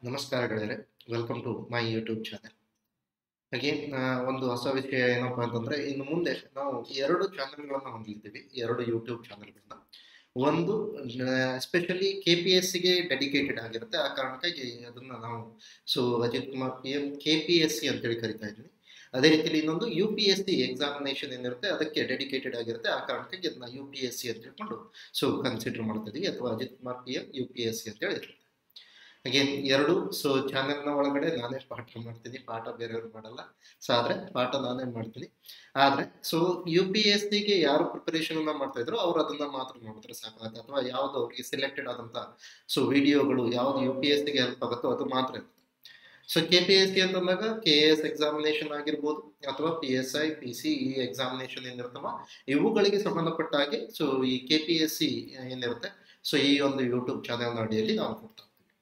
ನಮಸ್ಕಾರ ಗೆಳೆಯರೆ, welcome to my YouTube channel. Again ಒಂದು ಹೊಸ ವಿಷಯ ಏನಪ್ಪಾ ಅಂತಂದ್ರೆ, ಇನ್ನು ಮುಂದೆ ನಾವು ಎರಡು ಚಾನೆಲ್ಗಳನ್ನ ಹೊಂದಿದ್ದೀವಿ, ಎರಡು ಯೂಟ್ಯೂಬ್ ಚಾನೆಲ್ಗಳನ್ನ. ಒಂದು ಎಸ್ಪೆಷಲಿ KPSC ಗೆ ಡೆಡಿಕೇಟೆಡ್ ಆಗಿರುತ್ತೆ. ಆ ಕಾರಣಕ್ಕಾಗಿ ಅದನ್ನ ನಾವು ಅಜಿತ್ ಕುಮಾರ್ PM KPSC ಅಂತೇಳಿ ಕರಿತಾ ಇದ್ವಿ. ಅದೇ ರೀತಿಯಲ್ಲಿ ಇನ್ನೊಂದು UPSC ಎಕ್ಸಾಮಿನೇಷನ್ ಏನಿರುತ್ತೆ ಅದಕ್ಕೆ ಡೆಡಿಕೇಟೆಡ್ ಆಗಿರುತ್ತೆ. ಆ ಕಾರಣಕ್ಕಾಗಿ ಅದನ್ನ UPSC ಅಂತ ಹೇಳ್ಕೊಂಡು ಕನ್ಸಿಡರ್ ಮಾಡ್ತಾ ಇದೀವಿ, ಅಥವಾ ಅಜಿತ್ ಕುಮಾರ್ PM UPSC ಅಂತ ಹೇಳಿ ಇರುತ್ತೆ. ಅಗೇನ್ ಎರಡು ಚಾನೆಲ್ನ ಒಳಗಡೆ ನಾನೇ ಪಾಠ ಮಾಡ್ತೀನಿ, ಪಾಠ ಬೇರೆಯವ್ರು ಮಾಡಲ್ಲ. ಆದ್ರೆ ಪಾಠ ನಾನೇ ಮಾಡ್ತೀನಿ. ಆದ್ರೆ UPSC-ಗೆ ಯಾರು ಪ್ರಿಪರೇಷನ್ ಮಾಡ್ತಾ ಇದ್ರು ಅವ್ರು ಅದನ್ನ ಮಾತ್ರ ನೋಡಿದ್ರೆ ಸಾಕಾಗುತ್ತೆ, ಅಥವಾ ಯಾವ್ದು ಅವ್ರಿಗೆ ಸಿಲೆಕ್ಟೆಡ್ ಆದಂತ ವಿಡಿಯೋಗಳು ಯಾವ್ದು UPSC-ಗೆ ಹೆಲ್ಪ್ ಆಗುತ್ತೋ ಅದು ಮಾತ್ರ ಇರುತ್ತೆ. KPSC ಅಂತಂದಾಗ KS ಎಕ್ಸಾಮಿನೇಷನ್ ಆಗಿರ್ಬೋದು, ಅಥವಾ PSI PC ಈ ಎಕ್ಸಾಮಿನೇಷನ್ ಏನಿರ್ತವ ಇವುಗಳಿಗೆ ಸಂಬಂಧಪಟ್ಟ ಹಾಗೆ ಈ KPSC ಏನಿರುತ್ತೆ ಈ ಒಂದು ಯೂಟ್ಯೂಬ್ ಚಾನೆಲ್ ಅಡಿಯಲ್ಲಿ ನಾವು ಕೊಡ್ತಾ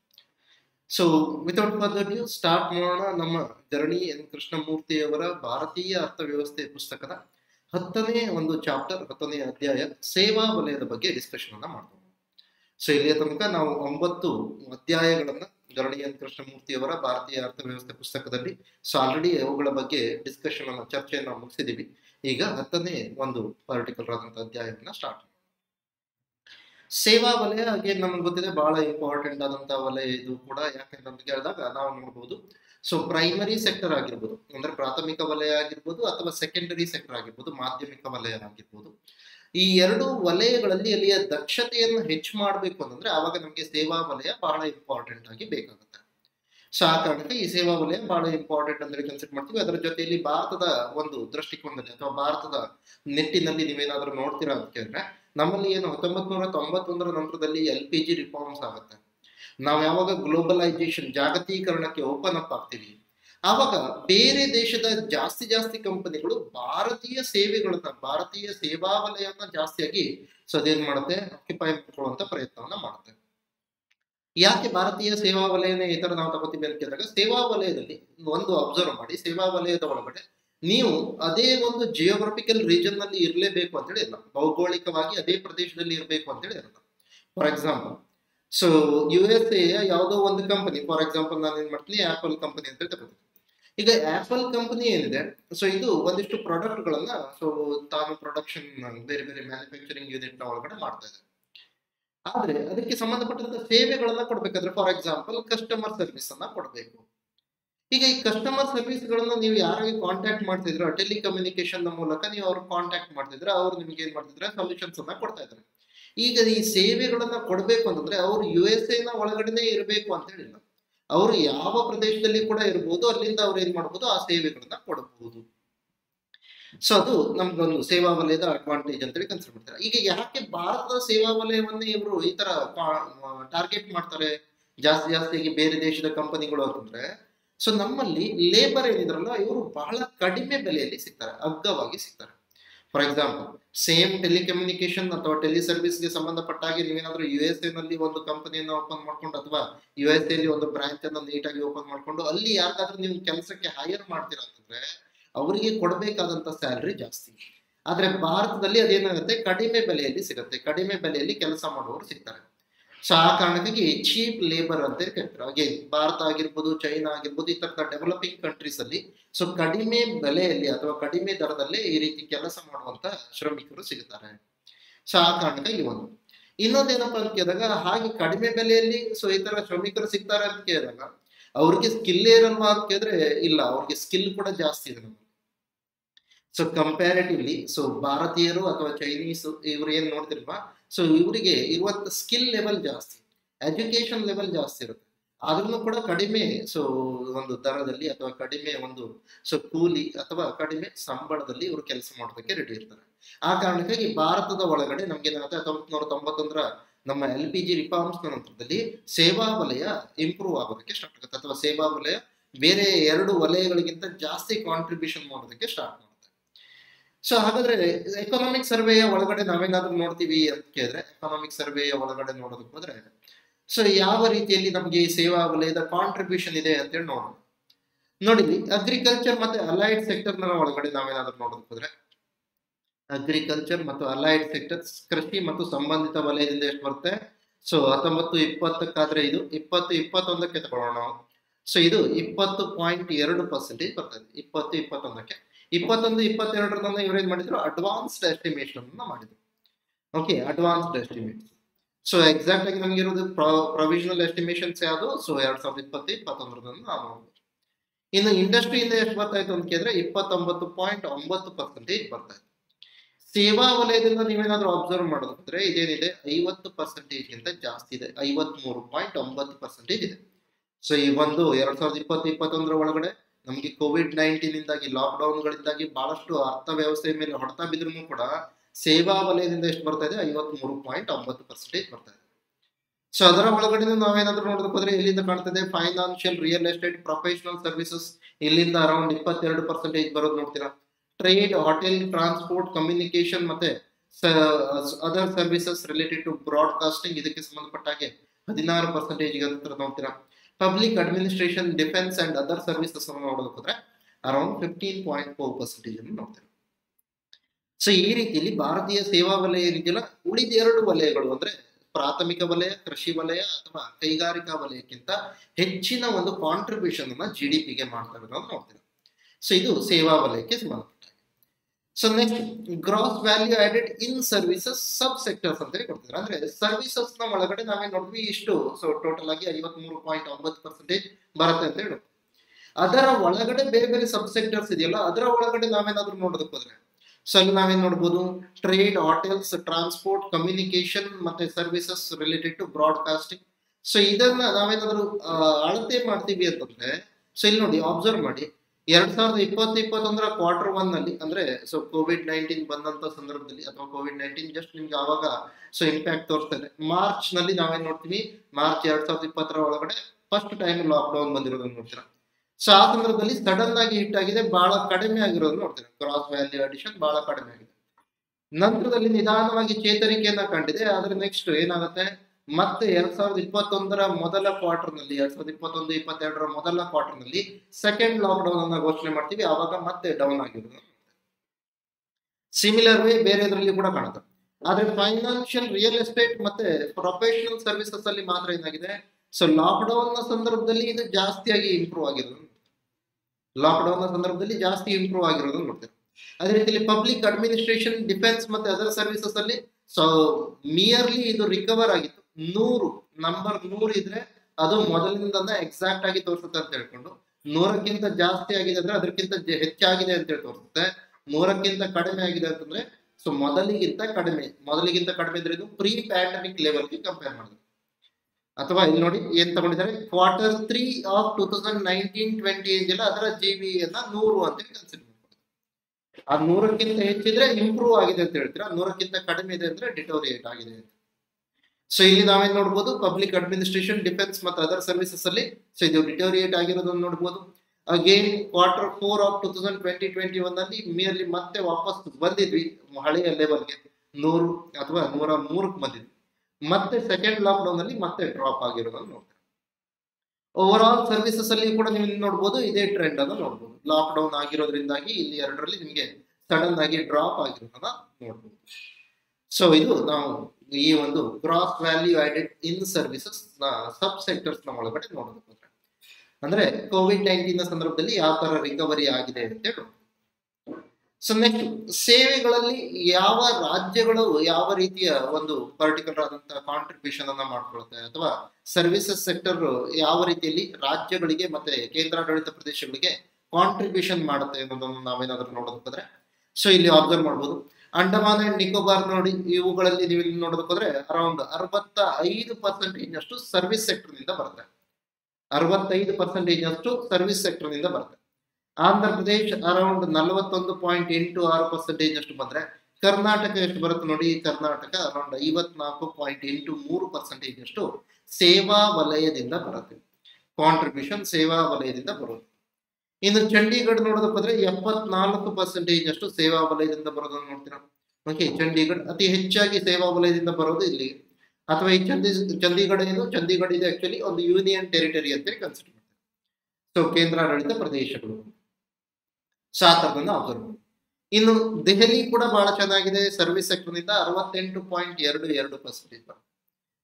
ವಿತೌಟ್ ಫರ್ದರ್ ಡ್ಯೂ ಸ್ಟಾರ್ಟ್ ಮಾಡೋಣ. ನಮ್ಮ ಧರಣಿ ಎನ್ ಕೃಷ್ಣಮೂರ್ತಿಯವರ ಭಾರತೀಯ ಅರ್ಥವ್ಯವಸ್ಥೆ ಪುಸ್ತಕದ 10ನೇ ಒಂದು ಚಾಪ್ಟರ್, 10ನೇ ಅಧ್ಯಾಯ ಸೇವಾ ವಲಯದ ಬಗ್ಗೆ ಡಿಸ್ಕಷನ್ ಅನ್ನ ಮಾಡ್ತೀವಿ. ಇಲ್ಲಿಯ ತನಕ ನಾವು 9 ಅಧ್ಯಾಯಗಳನ್ನ ಧರಣಿ ಎನ್ ಕೃಷ್ಣಮೂರ್ತಿಯವರ ಭಾರತೀಯ ಅರ್ಥವ್ಯವಸ್ಥೆ ಪುಸ್ತಕದಲ್ಲಿ ಆಲ್ರೆಡಿ ಅವುಗಳ ಬಗ್ಗೆ ಡಿಸ್ಕಷನ್ ಅನ್ನ ಚರ್ಚೆಯನ್ನ ಮುಗಿಸಿದೀವಿ. ಈಗ 10ನೇ ಒಂದು ಪರ್ಟಿಕ್ಯುಲರ್ ಆದಂತಹ ಅಧ್ಯಾಯವನ್ನ ಸ್ಟಾರ್ಟ್. ಸೇವಾ ವಲಯ ಅಗೇನ್ ನಮ್ಗೆ ಗೊತ್ತಿದೆ, ಬಹಳ ಇಂಪಾರ್ಟೆಂಟ್ ಆದಂತಹ ವಲಯ ಇದು ಕೂಡ. ಯಾಕಂತ ಕೇಳಿದಾಗ ನಾವು ನೋಡ್ಬೋದು, ಪ್ರೈಮರಿ ಸೆಕ್ಟರ್ ಆಗಿರ್ಬೋದು, ಅಂದ್ರೆ ಪ್ರಾಥಮಿಕ ವಲಯ ಆಗಿರ್ಬೋದು, ಅಥವಾ ಸೆಕೆಂಡರಿ ಸೆಕ್ಟರ್ ಆಗಿರ್ಬೋದು, ಮಾಧ್ಯಮಿಕ ವಲಯ ಆಗಿರ್ಬೋದು, ಈ ಎರಡು ವಲಯಗಳಲ್ಲಿ ಅಲ್ಲಿಯ ದಕ್ಷತೆಯನ್ನು ಹೆಚ್ಚು ಮಾಡಬೇಕು ಅಂತಂದ್ರೆ ಆವಾಗ ನಮಗೆ ಸೇವಾ ವಲಯ ಬಹಳ ಇಂಪಾರ್ಟೆಂಟ್ ಆಗಿ ಬೇಕಾಗುತ್ತೆ. ಆ ಕಾರಣಕ್ಕೆ ಈ ಸೇವಾ ವಲಯ ಬಹಳ ಇಂಪಾರ್ಟೆಂಟ್ ಅಂತ ಕನ್ಸಿಡರ್ ಮಾಡ್ತೀವಿ. ಅದರ ಜೊತೆಯಲ್ಲಿ ಭಾರತದ ಒಂದು ದೃಷ್ಟಿಕೋನದಲ್ಲಿ ಅಥವಾ ಭಾರತದ ನಿಟ್ಟಿನಲ್ಲಿ ನೀವೇನಾದ್ರೂ ನೋಡ್ತೀರಾ ಅಂತ ಕೇಳಿದ್ರೆ, ನಮ್ಮಲ್ಲಿ ಏನು 1991ರ ನಂತರದಲ್ಲಿ LPG ರಿಫಾರ್ಮ್ಸ್ ಆಗುತ್ತೆ. ನಾವು ಯಾವಾಗ ಗ್ಲೋಬಲೈಸೇಷನ್ ಜಾಗತೀಕರಣಕ್ಕೆ ಓಪನ್ ಅಪ್ ಆಗ್ತೀವಿ, ಆವಾಗ ಬೇರೆ ದೇಶದ ಜಾಸ್ತಿ ಕಂಪನಿಗಳು ಭಾರತೀಯ ಸೇವೆಗಳನ್ನ, ಭಾರತೀಯ ಸೇವಾ ವಲಯವನ್ನ ಜಾಸ್ತಿಯಾಗಿ ಅದೇನ್ ಮಾಡುತ್ತೆ, ಆಕ್ಯುಪೈ ಮಾಡ್ಕೊಳ್ಳುವಂತ ಪ್ರಯತ್ನವನ್ನ ಮಾಡುತ್ತೆ. ಯಾಕೆ ಭಾರತೀಯ ಸೇವಾ ವಲಯನೇ ಈ ತರ ನಾವು ತಗೋತೀವಿ ಅಂತ ಕೇಳಿದಾಗ, ಸೇವಾ ವಲಯದಲ್ಲಿ ಒಂದು ಅಬ್ಸರ್ವ್ ಮಾಡಿ, ಸೇವಾ ವಲಯದ ಒಳಗಡೆ ನೀವು ಅದೇ ಒಂದು ಜಿಯೋಗ್ರಫಿಕಲ್ ರೀಜನ್ ನಲ್ಲಿ ಇರಲೇಬೇಕು ಅಂತೇಳಿ ಇಲ್ಲ, ಭೌಗೋಳಿಕವಾಗಿ ಅದೇ ಪ್ರದೇಶದಲ್ಲಿ ಇರಬೇಕು ಅಂತೇಳಿ ಇರಲ್ಲ. ಫಾರ್ ಎಕ್ಸಾಂಪಲ್ USA ಯಾವುದೋ ಒಂದು ಕಂಪನಿ, ಫಾರ್ ಎಕ್ಸಾಂಪಲ್ ನಾನು ಏನ್ ಮಾಡ್ತೀನಿ, ಆಪಲ್ ಕಂಪನಿ ಅಂತ ತಗೋತೀನಿ. ಈಗ ಆಪಲ್ ಕಂಪನಿ ಏನಿದೆ, ಇದು ಒಂದಿಷ್ಟು ಪ್ರಾಡಕ್ಟ್ ಗಳನ್ನ ತಾನು ಪ್ರೊಡಕ್ಷನ್ ಬೇರೆ ಬೇರೆ ಮ್ಯಾನುಫ್ಯಾಕ್ಚರಿಂಗ್ ಯೂನಿಟ್ ನ ಒಳಗಡೆ ಮಾಡ್ತಾ ಇದೆ. ಆದ್ರೆ ಅದಕ್ಕೆ ಸಂಬಂಧಪಟ್ಟಂತ ಸೇವೆಗಳನ್ನ ಕೊಡ್ಬೇಕಾದ್ರೆ, ಫಾರ್ ಎಕ್ಸಾಂಪಲ್ ಕಸ್ಟಮರ್ ಸರ್ವಿಸ್ ಅನ್ನ ಕೊಡಬೇಕು. ಈಗ ಈ ಕಸ್ಟಮರ್ ಸರ್ವಿಸ್ ಗಳನ್ನ ನೀವು ಯಾರಿಗೆ ಕಾಂಟ್ಯಾಕ್ಟ್ ಮಾಡ್ತಿದ್ರ, ಟೆಲಿಕಮ್ಯುನಿಕೇಶನ್ ಮೂಲಕ ನೀವು ಅವ್ರಿಗೆ ಕಾಂಟ್ಯಾಕ್ಟ್ ಮಾಡ್ತಿದ್ರೆ, ಅವ್ರು ನಿಮ್ಗೆ ಏನ್ ಮಾಡ್ತಿದ್ರೆ, ಸೊಲ್ಯೂಷನ್ಸ್ ಅನ್ನ ಕೊಡ್ತಾ ಇದ್ದಾರೆ. ಈಗ ಈ ಸೇವೆಗಳನ್ನ ಕೊಡ್ಬೇಕು ಅಂತಂದ್ರೆ ಅವ್ರು USA ನ ಒಳಗಡೆನೆ ಇರಬೇಕು ಅಂತ ಹೇಳಿಲ್ಲ, ಅವರು ಯಾವ ಪ್ರದೇಶದಲ್ಲಿ ಕೂಡ ಇರ್ಬೋದು, ಅಲ್ಲಿಂದ ಅವ್ರು ಏನ್ ಮಾಡ್ಬೋದು, ಆ ಸೇವೆಗಳನ್ನ ಕೊಡಬಹುದು. ಅದು ನಮ್ದೊಂದು ಸೇವಾ ವಲಯದ ಅಡ್ವಾಂಟೇಜ್ ಅಂತೇಳಿ ಕನ್ಸಿಡರ್ ಮಾಡ್ತಾರೆ. ಈಗ ಯಾಕೆ ಭಾರತದ ಸೇವಾ ವಲಯವನ್ನೇ ಇವರು ಈ ತರ ಟಾರ್ಗೆಟ್ ಮಾಡ್ತಾರೆ ಜಾಸ್ತಿಯಾಗಿ ಬೇರೆ ದೇಶದ ಕಂಪನಿಗಳು ಅಂತಂದ್ರೆ, ನಮ್ಮಲ್ಲಿ ಲೇಬರ್ ಏನಿದ್ರಲ್ಲ ಇವರು ಬಹಳ ಕಡಿಮೆ ಬೆಲೆಯಲ್ಲಿ ಸಿಗ್ತಾರೆ, ಅಗ್ಗವಾಗಿ ಸಿಗ್ತಾರೆ. ಫಾರ್ ಎಕ್ಸಾಂಪಲ್ ಸೇಮ್ ಟೆಲಿಕಮ್ಯುನಿಕೇಶನ್ ಅಥವಾ ಟೆಲಿ ಸರ್ವಿಸ್ಗೆ ಸಂಬಂಧಪಟ್ಟ ಹಾಗೆ ನೀವೇನಾದ್ರೂ USA ನಲ್ಲಿ ಒಂದು ಕಂಪನಿಯನ್ನ ಓಪನ್ ಮಾಡ್ಕೊಂಡು, ಅಥವಾ USA ಅಲ್ಲಿ ಒಂದು ಬ್ರಾಂಚ್ ಅನ್ನ ನೀಟಾಗಿ ಓಪನ್ ಮಾಡ್ಕೊಂಡು ಅಲ್ಲಿ ಯಾರಿಗಾದ್ರೂ ನೀವು ಕೆಲಸಕ್ಕೆ ಹೈಯರ್ ಮಾಡ್ತೀರಾ ಅಂತಂದ್ರೆ ಅವರಿಗೆ ಕೊಡಬೇಕಾದಂತ ಸ್ಯಾಲರಿ ಜಾಸ್ತಿ. ಆದ್ರೆ ಭಾರತದಲ್ಲಿ ಅದೇನಾಗುತ್ತೆ, ಕಡಿಮೆ ಬೆಲೆಯಲ್ಲಿ ಸಿಗುತ್ತೆ, ಕಡಿಮೆ ಬೆಲೆಯಲ್ಲಿ ಕೆಲಸ ಮಾಡುವವರು ಸಿಗ್ತಾರೆ. ಆ ಕಾರಣಕ್ಕಾಗಿ ಚೀಪ್ ಲೇಬರ್ ಅಂತ ಕರೀತಾರೆ. ಹಾಗೆ ಭಾರತ ಆಗಿರ್ಬೋದು, ಚೈನಾ ಆಗಿರ್ಬೋದು, ಈ ತರದ ಡೆವಲಪಿಂಗ್ ಕಂಟ್ರೀಸ್ ಅಲ್ಲಿ ಕಡಿಮೆ ಬೆಲೆಯಲ್ಲಿ ಅಥವಾ ಕಡಿಮೆ ದರದಲ್ಲೇ ಈ ರೀತಿ ಕೆಲಸ ಮಾಡುವಂತ ಶ್ರಮಿಕರು ಸಿಗುತ್ತಾರೆ. ಆ ಕಾರಣಕ್ಕಾಗಿ ಒಂದು ಇನ್ನೊಂದೇನಪ್ಪಾ ಅಂತ ಕೇಳಿದಾಗ, ಹಾಗೆ ಕಡಿಮೆ ಬೆಲೆಯಲ್ಲಿ ಈ ತರ ಶ್ರಮಿಕರು ಸಿಗ್ತಾರೆ ಅಂತ ಕೇಳಿದಾಗ ಅವ್ರಿಗೆ ಸ್ಕಿಲ್ ಇರಲ್ವಾ ಅಂತ ಕೇಳಿದ್ರೆ ಇಲ್ಲ, ಅವ್ರಿಗೆ ಸ್ಕಿಲ್ ಕೂಡ ಜಾಸ್ತಿ ಇದೆ. ಕಂಪ್ಯಾರಿಟಿವ್ಲಿ ಭಾರತೀಯರು ಅಥವಾ ಚೈನೀಸ್ ಇವ್ರು ಏನ್ ನೋಡ್ತಿಲ್ವಾ, ಇವರಿಗೆ ಇರುವಂತ ಸ್ಕಿಲ್ ಲೆವೆಲ್ ಜಾಸ್ತಿ, ಎಜುಕೇಶನ್ ಲೆವೆಲ್ ಜಾಸ್ತಿ ಇರುತ್ತೆ. ಆದ್ರೂ ಕೂಡ ಕಡಿಮೆ ಒಂದು ದರದಲ್ಲಿ ಅಥವಾ ಕಡಿಮೆ ಒಂದು ಕೂಲಿ ಅಥವಾ ಕಡಿಮೆ ಸಂಬಳದಲ್ಲಿ ಇವರು ಕೆಲಸ ಮಾಡೋದಕ್ಕೆ ರೆಡಿ ಇರ್ತಾರೆ. ಆ ಕಾರಣಕ್ಕಾಗಿ ಭಾರತದ ಒಳಗಡೆ ನಮ್ಗೆ 1991ರ ನಮ್ಮ LPG ರಿಫಾರ್ಮ್ಸ್ ನಂತರದಲ್ಲಿ ಸೇವಾ ವಲಯ ಇಂಪ್ರೂವ್ ಆಗೋದಕ್ಕೆ ಸ್ಟಾರ್ಟ್ ಆಗುತ್ತೆ, ಅಥವಾ ಸೇವಾ ವಲಯ ಬೇರೆ ಎರಡು ವಲಯಗಳಿಗಿಂತ ಜಾಸ್ತಿ ಕಾಂಟ್ರಿಬ್ಯೂಷನ್ ಮಾಡೋದಕ್ಕೆ ಸ್ಟಾರ್ಟ್ ಮಾಡುತ್ತೆ. ಹಾಗಾದ್ರೆ ಎಕನಾಮಿಕ್ ಸರ್ವೆಯ ಒಳಗಡೆ ನಾವೇನಾದ್ರೂ ನೋಡ್ತೀವಿ ಅಂತ ಕೇಳಿದ್ರೆ, ಎಕನಾಮಿಕ್ ಸರ್ವೆಯ ಒಳಗಡೆ ನೋಡೋದಕ್ಕೆ ಹೋದ್ರೆ ಯಾವ ರೀತಿಯಲ್ಲಿ ನಮ್ಗೆ ಈ ಸೇವಾ ವಲಯದ ಕಾಂಟ್ರಿಬ್ಯೂಷನ್ ಇದೆ ಅಂತೇಳಿ ನೋಡೋಣ. ನೋಡಿ, ಅಗ್ರಿಕಲ್ಚರ್ ಮತ್ತೆ ಅಲೈಡ್ ಸೆಕ್ಟರ್ ನ ಒಳಗಡೆ ನಾವೇನಾದ್ರೂ ನೋಡೋದಕ್ಕೆ ಹೋದ್ರೆ, ಅಗ್ರಿಕಲ್ಚರ್ ಮತ್ತು ಅಲೈಡ್ ಸೆಕ್ಟರ್, ಕೃಷಿ ಮತ್ತು ಸಂಬಂಧಿತ ವಲಯದಿಂದ ಎಷ್ಟು ಬರುತ್ತೆ, ಸೊ 19-20 ಇದು 20-21 ತಗೊಳ್ಳೋಣ ನಾವು. ಸೊ ಇದು 20.2% ಬರ್ತದೆ 20-21. 21-22 ಇವರೇನ್ ಮಾಡಿದ್ರು, ಅಡ್ವಾನ್ಸ್ಡ್ ಎಸ್ಟಿಮೇಷನ್ ಅನ್ನ ಮಾಡಿದ್ರು. Okay, advanced estimate. So exact ಆಗಿ ನಮ್ಗೆ ಇರೋದು ಪ್ರೊವಿಷನಲ್ ಎಸ್ಟಿಮೇಷನ್ಸ್ ಯಾವುದು, ಸೊ 2020-21 ನಾವು ನೋಡ್ಬೋದು. ಇನ್ನು ಇಂಡಸ್ಟ್ರಿಯಿಂದ ಎಷ್ಟು ಬರ್ತಾ ಇತ್ತು ಅಂತ ಕೇಳಿದ್ರೆ 29.9% ಬರ್ತಾ ಇತ್ತು. ಸೇವಾ ವಲಯದಿಂದ ನೀವೇನಾದ್ರೂ ಅಬ್ಸರ್ವ್ ಮಾಡೋದಾದ್ರೆ ಇದೇನಿದೆ 50% ಗಿಂತ ಜಾಸ್ತಿ ಇದೆ, 53.9% ಇದೆ. ಸೊ ಈ ಒಂದು 2020-21 ಒಳಗಡೆ ನಮ್ಗೆ ಕೋವಿಡ್-19 ಇಂದಾಗಿ ಲಾಕ್ಡೌನ್ಗಳಿಂದಾಗಿ ಬಹಳಷ್ಟು ಅರ್ಥವ್ಯವಸ್ಥೆ ಮೇಲೆ ಹೊಡೆತ ಬಿದ್ರೂ ಕೂಡ ಸೇವಾ ವಲಯದಿಂದ ಎಷ್ಟು ಬರ್ತಾ ಇದೆ, 53.9% ಬರ್ತಾ ಇದೆ. ಸೊ ಅದರ ಒಳಗಡೆ ನಾವೇನಾದ್ರೂ ನೋಡೋದಕ್ಕೆ ಹೋದ್ರೆ ಇಲ್ಲಿಂದ ಕಾಣ್ತದೆ financial, real estate, professional services, ಇಲ್ಲಿಂದ ಅರೌಂಡ್ 22% ಬರೋದು ನೋಡ್ತೀರಾ. ಟ್ರೇಡ್, ಹೋಟೆಲ್, ಟ್ರಾನ್ಸ್ಪೋರ್ಟ್, ಕಮ್ಯುನಿಕೇಶನ್ ಮತ್ತೆ other services related to broadcasting, ಇದಕ್ಕೆ ಸಂಬಂಧಪಟ್ಟ ಹಾಗೆ 16% ನೋಡ್ತೀರಾ. Public administration, defence and other services ನೋಡೋದಕ್ಕೆ ಹೋದ್ರೆ ಅರೌಂಡ್ 15.4% ನೋಡ್ತೀರಾ. ಸೊ ಈ ರೀತಿಯಲ್ಲಿ ಭಾರತೀಯ ಸೇವಾ ವಲಯ ಏನಿದೆಯಲ್ಲ, ಉಳಿದ 2 ವಲಯಗಳು ಅಂದ್ರೆ ಪ್ರಾಥಮಿಕ ವಲಯ, ಕೃಷಿ ವಲಯ ಅಥವಾ ಕೈಗಾರಿಕಾ ವಲಯಕ್ಕಿಂತ ಹೆಚ್ಚಿನ ಒಂದು ಕಾಂಟ್ರಿಬ್ಯೂಷನ್ ಅನ್ನ GDP-ಗೆ ಮಾಡ್ತಾ ಇರೋದನ್ನ ನೋಡ್ತೀವಿ. ಸೊ ಇದು ಸೇವಾ ವಲಯಕ್ಕೆ ಸಂಬಂಧಪಟ್ಟ. So next gross value added in services sub sectors ಅಂತ ಹೇಳಿ ಕೊಡ್ತಿದ್ದಾರೆ. ಅಂದ್ರೆ ಸರ್ವಿಸಸ್ ನ ಒಳಗಡೆ ನಾವೇನ್ ನೋಡಿದ್ವಿ ಇಷ್ಟು, ಸೊ ಟೋಟಲ್ ಆಗಿ 53.9% ಬರುತ್ತೆ ಅಂತ ಹೇಳಿ. ಅದರ ಒಳಗಡೆ ಬೇರೆ ಬೇರೆ ಸಬ್ ಸೆಕ್ಟರ್ಸ್ ಇದೆಯಲ್ಲ, ಅದರ ಒಳಗಡೆ ನಾವೇನಾದ್ರೂ ನೋಡೋದಕ್ಕೆ ಹೋದ್ರೆ ಸೊ ಅಲ್ಲಿ ನಾವೇನ್ ನೋಡ್ಬೋದು, ಟ್ರೇಡ್, ಹೋಟೆಲ್ಸ್, ಟ್ರಾನ್ಸ್ಪೋರ್ಟ್, ಕಮ್ಯುನಿಕೇಶನ್ ಮತ್ತೆ services related to broadcasting. So ಇದನ್ನ ನಾವೇನಾದ್ರೂ ಅಳತೆ ಮಾಡ್ತೀವಿ ಅಂತಂದ್ರೆ, ಸೊ ಇಲ್ಲಿ ನೋಡಿ ಅಬ್ಸರ್ವ್ ಮಾಡಿ 2020-21 Q1 ನಲ್ಲಿ ಅಂದ್ರೆ ಸೊ ಕೋವಿಡ್-19 ಬಂದಂತ ಸಂದರ್ಭದಲ್ಲಿ ಅಥವಾ ಕೋವಿಡ್-19 ಜಸ್ಟ್ ನಿಮ್ಗೆ ಆವಾಗ ಸೊ ಇಂಪ್ಯಾಕ್ಟ್ ತೋರಿಸ್ತಾ ಇದೆ. ಮಾರ್ಚ್ ನಲ್ಲಿ ನಾವೇನ್ ನೋಡ್ತೀವಿ, ಮಾರ್ಚ್ 2020 ಒಳಗಡೆ ಫಸ್ಟ್ ಟೈಮ್ ಲಾಕ್ಡೌನ್ ಬಂದಿರೋದನ್ನ ನೋಡ್ತೀರಾ. ಸೊ ಆ ಸಂದರ್ಭದಲ್ಲಿ ಸಡನ್ ಆಗಿ ಹಿಟ್ ಆಗಿದೆ, ಬಹಳ ಕಡಿಮೆ ಆಗಿರೋದು ನೋಡ್ತೀರಾ. ಕ್ರಾಸ್ ವ್ಯಾಲ್ಯೂ ಅಡಿಷನ್ ಬಹಳ ಕಡಿಮೆ ಆಗಿದೆ. ನಂತರದಲ್ಲಿ ನಿಧಾನವಾಗಿ ಚೇತರಿಕೆಯನ್ನ ಕಂಡಿದೆ. ಆದ್ರೆ ನೆಕ್ಸ್ಟ್ ಏನಾಗುತ್ತೆ, ಮತ್ತೆ 2021 ಮೊದಲ ಕ್ವಾರ್ಟರ್ ನಲ್ಲಿ 2021-22 ಮೊದಲ ಕ್ವಾರ್ಟರ್ ನಲ್ಲಿ ಸೆಕೆಂಡ್ ಲಾಕ್ಡೌನ್ ಅನ್ನ ಘೋಷಣೆ ಮಾಡ್ತೀವಿ, ಆವಾಗ ಮತ್ತೆ ಡೌನ್ ಆಗಿರೋದು. ಸಿಮಿಲರ್ ವೇ ಬೇರೆ ಇದರಲ್ಲಿ ಕೂಡ ಕಾಣುತ್ತೆ. ಆದ್ರೆ ಫೈನಾನ್ಷಿಯಲ್, ರಿಯಲ್ ಎಸ್ಟೇಟ್ ಮತ್ತೆ ಪ್ರೊಫೆಷನಲ್ ಸರ್ವಿಸಸ್ ಅಲ್ಲಿ ಮಾತ್ರ ಏನಾಗಿದೆ, ಸೊ ಲಾಕ್ಡೌನ್ ನ ಸಂದರ್ಭದಲ್ಲಿ ಇದು ಜಾಸ್ತಿಯಾಗಿ ಇಂಪ್ರೂವ್ ಆಗಿರೋದು. ಲಾಕ್ಡೌನ್ ನ ಸಂದರ್ಭದಲ್ಲಿ ಜಾಸ್ತಿ ಇಂಪ್ರೂವ್ ಆಗಿರೋದು ನೋಡ್ತೇವೆ. ಅದೇ ರೀತಿಯಲ್ಲಿ ಪಬ್ಲಿಕ್ ಅಡ್ಮಿನಿಸ್ಟ್ರೇಷನ್, ಡಿಫೆನ್ಸ್ ಮತ್ತೆ ಅದರ್ ಸರ್ವಿಸಸ್ ಅಲ್ಲಿ ಸೊ ನಿಯರ್ಲಿ ಇದು ರಿಕವರ್ ಆಗಿತ್ತು. 100 ನಂಬರ್ 100 ಇದ್ರೆ ಅದು ಮೊದಲಿನಿಂದ ಎಕ್ಸಾಕ್ಟ್ ಆಗಿ ತೋರಿಸುತ್ತೆ ಅಂತ ಹೇಳ್ಕೊಂಡು, 100ಕ್ಕಿಂತ ಜಾಸ್ತಿ ಆಗಿದೆ ಅಂದ್ರೆ ಅದಕ್ಕಿಂತ ಹೆಚ್ಚಾಗಿದೆ ಅಂತ ಹೇಳಿ ತೋರಿಸುತ್ತೆ. 100ಕ್ಕಿಂತ ಕಡಿಮೆ ಆಗಿದೆ ಅಂತಂದ್ರೆ ಸೊ ಮೊದಲಿಗಿಂತ ಕಡಿಮೆ ಇದ್ರೆ ಇದು ಪ್ರೀ ಪ್ಯಾಂಡಮಿಕ್ ಲೆವೆಲ್ಗೆ ಕಂಪೇರ್ ಮಾಡಿದ್ರು. ಅಥವಾ ಇಲ್ಲಿ ನೋಡಿ ಏನ್ ತಗೊಂಡಿದ್ದಾರೆ, Q3 of 2019-20 ಏನಿಲ್ಲ ಅದರ GVA ಯನ್ನ 100 ಅಂತ ಕನ್ಸಿಡರ್ ಮಾಡ್ತಾರೆ. ಆ 100ಕ್ಕಿಂತ ಹೆಚ್ಚಿದ್ರೆ ಇಂಪ್ರೂವ್ ಆಗಿದೆ ಅಂತ ಹೇಳ್ತೀರಾ, 100ಕ್ಕಿಂತ ಕಡಿಮೆ ಇದೆ ಅಂದ್ರೆ ಡಿಟೋರಿಯೇಟ್ ಆಗಿದೆ ಅಂತ. ಸೊ ಇಲ್ಲಿ ನಾವೇನ್ ನೋಡ್ಬೋದು, ಪಬ್ಲಿಕ್ ಅಡ್ಮಿನಿಸ್ಟ್ರೇಷನ್, ಡಿಫೆನ್ಸ್ ಮತ್ತೆ ಅದರ್ ಸರ್ವಿಸಸ್ ಅಲ್ಲಿ ಸೊ ಇದು ಡಿಟೋರಿಯೇಟ್ ಆಗಿರೋದನ್ನ ನೋಡ್ಬೋದು. ಅಗೇನ್ Q4 of 2020-21 ಅಲ್ಲಿ ಮೇರ್ಲಿ ಮತ್ತೆ ವಾಪಸ್ ಬಂದಿದ್ವಿ ಹಳೆಯ ಲೆವೆಲ್ಗೆ, 100 ಅಥವಾ 103ಕ್ಕೆ ಬಂದಿದ್ವಿ. ಮತ್ತೆ ಸೆಕೆಂಡ್ ಲಾಕ್ಡೌನ್ ಅಲ್ಲಿ ಮತ್ತೆ ಡ್ರಾಪ್ ಆಗಿರೋದನ್ನ ನೋಡ್ತೀವಿ. ಓವರ್ ಆಲ್ ಸರ್ವಿಸಸ್ ಅಲ್ಲಿ ಕೂಡ ನೀವು ನೋಡ್ಬೋದು ಇದೇ ಟ್ರೆಂಡ್ ಅನ್ನು ನೋಡ್ಬೋದು. ಲಾಕ್ಡೌನ್ ಆಗಿರೋದ್ರಿಂದಾಗಿ ಇಲ್ಲಿ 2ರಲ್ಲಿ ನಿಮಗೆ ಸಡನ್ ಆಗಿ ಡ್ರಾಪ್ ಆಗಿರೋದನ್ನ ನೋಡ್ಬೋದು. ಸೊ ಇದು ನಾವು ಈ ಒಂದು gross value added in services sub sectors ನ ಒಳಗಡೆ ನೋಡೋದಕ್ಕೆ ಅಂದ್ರೆ ಕೋವಿಡ್-19 ನ ಸಂದರ್ಭದಲ್ಲಿ ಯಾವ ತರ ರಿಕವರಿ ಆಗಿದೆ ಅಂತ ಹೇಳಿ. ಸೊ ನೆಕ್ಸ್ಟ್ ಸೇವೆಗಳಲ್ಲಿ ಯಾವ ರಾಜ್ಯಗಳು ಯಾವ ರೀತಿಯ ಒಂದು ಪರ್ಟಿಕ್ಯುಲರ್ ಆದಂತಹ ಕಾಂಟ್ರಿಬ್ಯೂಷನ್ ಅನ್ನ ಮಾಡ್ಕೊಳುತ್ತೆ, ಅಥವಾ ಸರ್ವಿಸಸ್ ಸೆಕ್ಟರ್ ಯಾವ ರೀತಿಯಲ್ಲಿ ರಾಜ್ಯಗಳಿಗೆ ಮತ್ತೆ ಕೇಂದ್ರಾಡಳಿತ ಪ್ರದೇಶಗಳಿಗೆ ಕಾಂಟ್ರಿಬ್ಯೂಷನ್ ಮಾಡುತ್ತೆ ಅನ್ನೋದನ್ನು ನಾವೇನಾದ್ರೂ ನೋಡೋದಕ್ಕೋದ್ರೆ ಸೊ ಇಲ್ಲಿ ಅಬ್ಸರ್ವ್ ಮಾಡ್ಬೋದು. ಅಂಡಮಾನ್ ಅಂಡ್ ನಿಕೋಬಾರ್ ನೋಡಿ, ಇವುಗಳಲ್ಲಿ ನೀವು ಇಲ್ಲಿ ನೋಡೋದಕ್ಕೋದ್ರೆ ಅರೌಂಡ್ 65% ಅಷ್ಟು ಸರ್ವಿಸ್ ಸೆಕ್ಟರ್ ನಿಂದ ಬರುತ್ತೆ. 65% ಅಷ್ಟು ಸರ್ವಿಸ್ ಸೆಕ್ಟರ್ ನಿಂದ ಬರುತ್ತೆ. ಆಂಧ್ರ ಪ್ರದೇಶ್ ಅರೌಂಡ್ 41.86% ಅಷ್ಟು ಬಂದ್ರೆ, ಕರ್ನಾಟಕ ಎಷ್ಟು ಬರುತ್ತೆ ನೋಡಿ, ಕರ್ನಾಟಕ ಅರೌಂಡ್ 54.83% ಅಷ್ಟು ಸೇವಾ ವಲಯದಿಂದ ಬರುತ್ತೆ. ಕಾಂಟ್ರಿಬ್ಯೂಷನ್ ಸೇವಾ ವಲಯದಿಂದ ಬರುತ್ತೆ. ಇನ್ನು ಚಂಡೀಗಢ ನೋಡೋದಕ್ಕೆ ಹೋದ್ರೆ 74% ಅಷ್ಟು ಸೇವಾ ವಲಯದಿಂದ ಬರೋದನ್ನು ನೋಡ್ತೀರಾ. ಓಕೆ, ಚಂಡೀಗಢ ಅತಿ ಹೆಚ್ಚಾಗಿ ಸೇವಾ ವಲಯದಿಂದ ಬರೋದು ಇಲ್ಲಿ. ಅಥವಾ ಈ ಚಂಡೀಗಢ ಇದು ಆಕ್ಚುಲಿ ಒಂದು ಯೂನಿಯನ್ ಟೆರಿಟರಿ ಅಂತೇಳಿ ಕನ್ಸಿಡರ್ ಮಾಡ್ತಾರೆ. ಸೊ ಕೇಂದ್ರಾಡಳಿತ ಪ್ರದೇಶಗಳು ಶಾತರದಿಂದ ಅಬ್ಸರ್ವ್. ಇನ್ನು ದೆಹಲಿ ಕೂಡ ಬಹಳ ಚೆನ್ನಾಗಿದೆ, ಸರ್ವಿಸ್ ಸೆಕ್ಟರ್ ನಿಂದ 68.22%